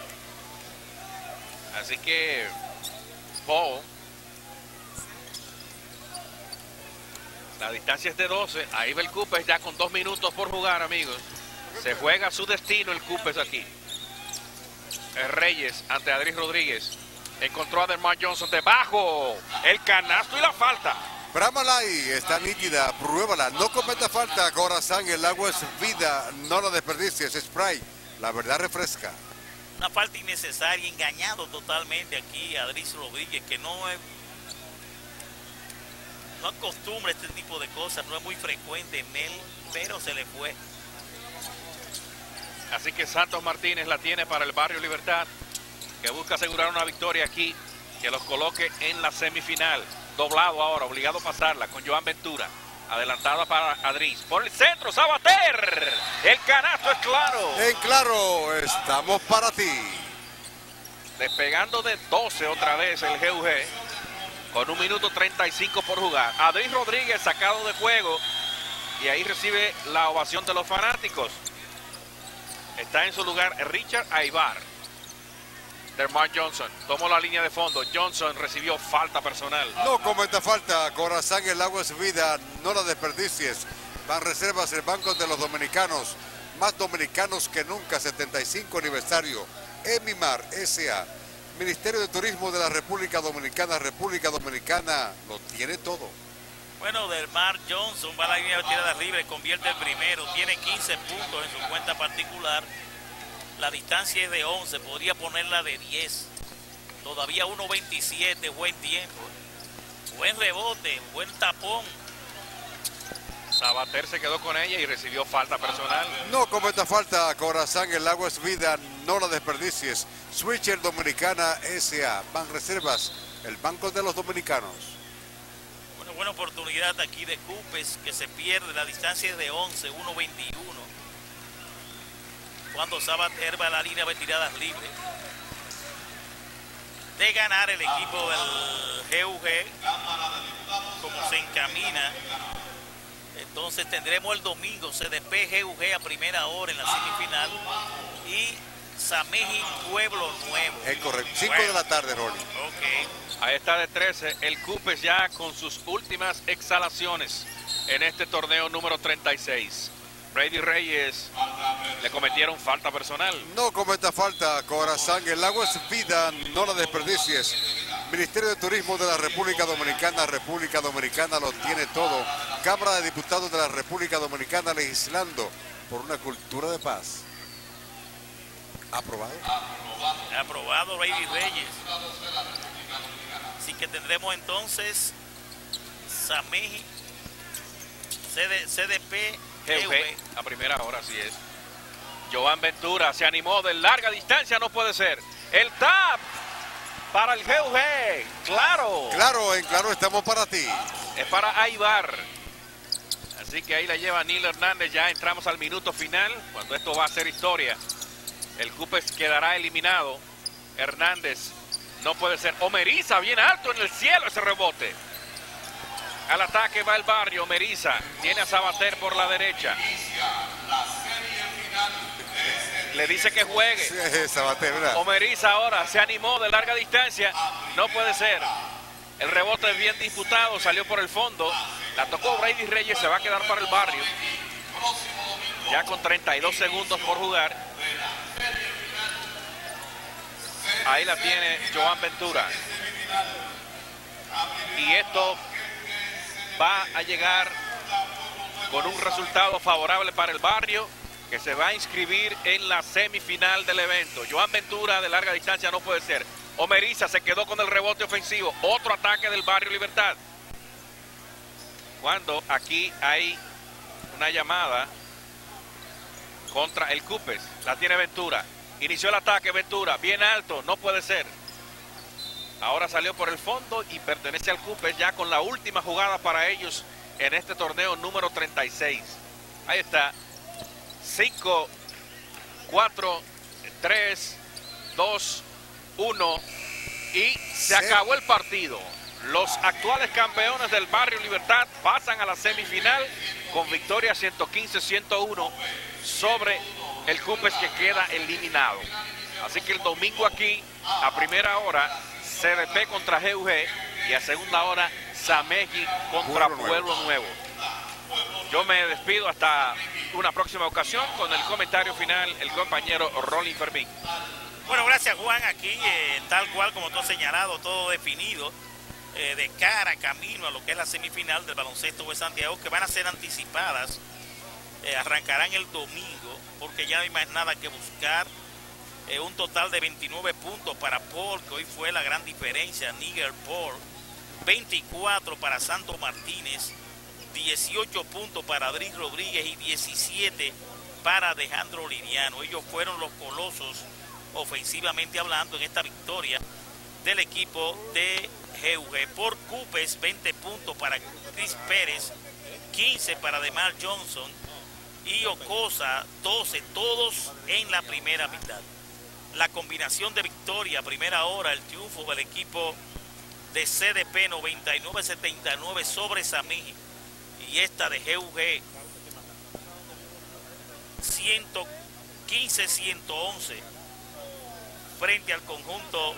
Así que Paul, la distancia es de 12. Ahí va el Cupes ya con 2 minutos por jugar, amigos. Se juega su destino el Cupes aquí. Reyes ante Adris Rodríguez. Encontró a Demar Johnson debajo. El canasto y la falta. Brámala ahí, está nítida, pruébala. No cometa falta, Corazán, el agua es vida, no la desperdicies. Spray, la verdad refresca. Una falta innecesaria, engañado totalmente aquí a Adris Rodríguez, que no acostumbra este tipo de cosas, no es muy frecuente en él, pero se le fue. Así que Santos Martínez la tiene para el Barrio Libertad, que busca asegurar una victoria aquí, que los coloque en la semifinal. Doblado ahora, obligado a pasarla con Joan Ventura. Adelantada para Adris. Por el centro, Sabater. El canasto es claro. En claro, estamos para ti. Despegando de 12 otra vez el GUG. Con 1 minuto 35 por jugar. Adris Rodríguez sacado de juego. Y ahí recibe la ovación de los fanáticos. Está en su lugar Richard Aybar. Demar Johnson tomó la línea de fondo. Johnson recibió falta personal. No cometa falta, Corazán, el agua es vida, no la desperdicies. Banreservas, el banco de los dominicanos, más dominicanos que nunca, 75 aniversario. Emimar S.A., Ministerio de Turismo de la República Dominicana lo tiene todo. Bueno, Demar Johnson va a la línea de tirada libre, convierte el primero, tiene 15 puntos en su cuenta particular. La distancia es de 11, podría ponerla de 10. Todavía 1.27, buen tiempo. Buen rebote, buen tapón. Sabater se quedó con ella y recibió falta personal. No cometa falta, Corazán, el agua es vida, no la desperdicies. Switcher Dominicana S.A., Banreservas, el banco de los dominicanos. Bueno, buena oportunidad aquí de Cupes, que se pierde. La distancia es de 11, 1.21. Cuando Sabater va a la línea de tiradas libres. de ganar el equipo del GUG, como se encamina. Entonces tendremos el domingo CDP GUG a primera hora en la semifinal y Sameji Pueblo Nuevo. Es correcto, 5 de la tarde, Rolly. Ok. Ahí está de 13, el Cupes ya con sus últimas exhalaciones en este torneo número 36. Brady Reyes le cometieron falta personal. No cometa falta, Corazán. El agua es vida, no la desperdicies. Ministerio de Turismo de la República Dominicana lo tiene todo. Cámara de Diputados de la República Dominicana legislando por una cultura de paz. ¿Aprobado? Aprobado, Brady Reyes. Así que tendremos entonces Sameji, CDP, GUG a primera hora, así es. Joan Ventura se animó de larga distancia, no puede ser. El tap para el GUG, claro. Claro, en claro estamos para ti. Es para Aibar. Así que ahí la lleva Neil Hernández, ya entramos al minuto final, cuando esto va a ser historia. El Cupes quedará eliminado. Hernández no puede ser. Omeriza bien alto en el cielo ese rebote. Al ataque va el Barrio. Omeriza tiene a Sabater por la derecha. Le dice que juegue. Sí, Sabater, ¿verdad? Omeriza ahora se animó de larga distancia. No puede ser. El rebote es bien disputado. Salió por el fondo. La tocó Brady Reyes. Se va a quedar para el Barrio. Ya con 32 segundos por jugar. Ahí la tiene Joan Ventura. Y esto va a llegar con un resultado favorable para el Barrio, que se va a inscribir en la semifinal del evento. Joan Ventura de larga distancia no puede ser. Omeriza se quedó con el rebote ofensivo. Otro ataque del Barrio Libertad. Cuando aquí hay una llamada contra el Cupes. La tiene Ventura. Inició el ataque Ventura. Bien alto. No puede ser. Ahora salió por el fondo y pertenece al Cupes ya con la última jugada para ellos en este torneo número 36. Ahí está. 5, 4, 3, 2, 1 y se acabó el partido. Los actuales campeones del Barrio Libertad pasan a la semifinal con victoria 115-101 sobre el Cupes, que queda eliminado. Así que el domingo aquí a primera hora CDP contra GUG y a segunda hora Sameji contra Pueblo Nuevo. Yo me despido hasta una próxima ocasión con el comentario final el compañero Rolly Fermín. Bueno, gracias Juan. Aquí tal cual como tú has señalado, todo definido de cara, camino a lo que es la semifinal del baloncesto de Santiago, que van a ser anticipadas. Arrancarán el domingo porque ya no hay más nada que buscar. Un total de 29 puntos para Paul, que hoy fue la gran diferencia. Níger Paul, 24 para Santo Martínez, 18 puntos para Adric Rodríguez y 17 para Alejandro Liriano. Ellos fueron los colosos ofensivamente hablando en esta victoria del equipo de GUG. Por Cupes, 20 puntos para Chris Pérez, 15 para Demar Johnson y Ocosa, 12, todos en la primera mitad. La combinación de victoria, primera hora, el triunfo del equipo de CDP 99-79 sobre Sameji, y esta de GUG 115-111 frente al conjunto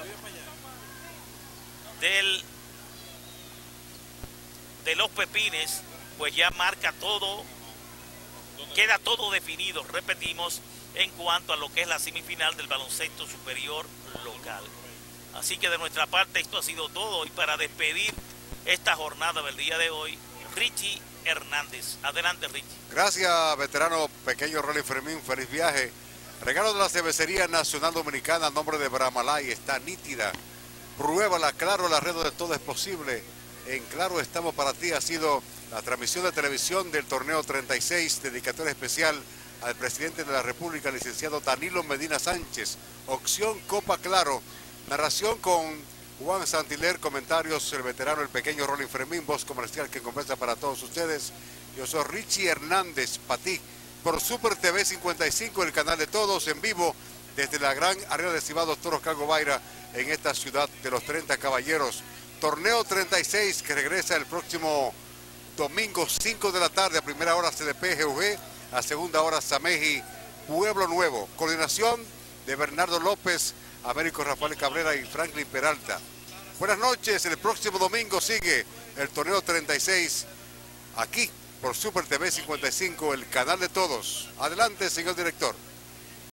de los Pepines, pues ya marca todo, queda todo definido, repetimos, en cuanto a lo que es la semifinal del baloncesto superior local. Así que de nuestra parte esto ha sido todo, y para despedir esta jornada del día de hoy, Richie Hernández. Adelante, Richie. Gracias, veterano pequeño Rolly Fermín, feliz viaje. Regalo de la Cervecería Nacional Dominicana a nombre de Bramalay, está nítida. Pruébala, Claro, la red de todo es posible. En Claro estamos para ti. Ha sido la transmisión de televisión del torneo 36, dedicatoria especial al presidente de la República, licenciado Danilo Medina Sánchez. Opción Copa Claro. Narración con Juan Santiler, comentarios el veterano, el pequeño Rolly Fermín, voz comercial que conversa para todos ustedes. Yo soy Richie Hernández, para ti, por Super TV 55, el canal de todos, en vivo, desde la gran Arena de Cibados Toros Cago Baira, en esta ciudad de los 30 caballeros. Torneo 36 que regresa el próximo domingo 5 de la tarde, a primera hora CDP GUG, a segunda hora Sameji Pueblo Nuevo. Coordinación de Bernardo López, Américo Rafael Cabrera y Franklin Peralta. Buenas noches, el próximo domingo sigue el torneo 36 aquí por Super TV 55, el canal de todos. Adelante, señor director.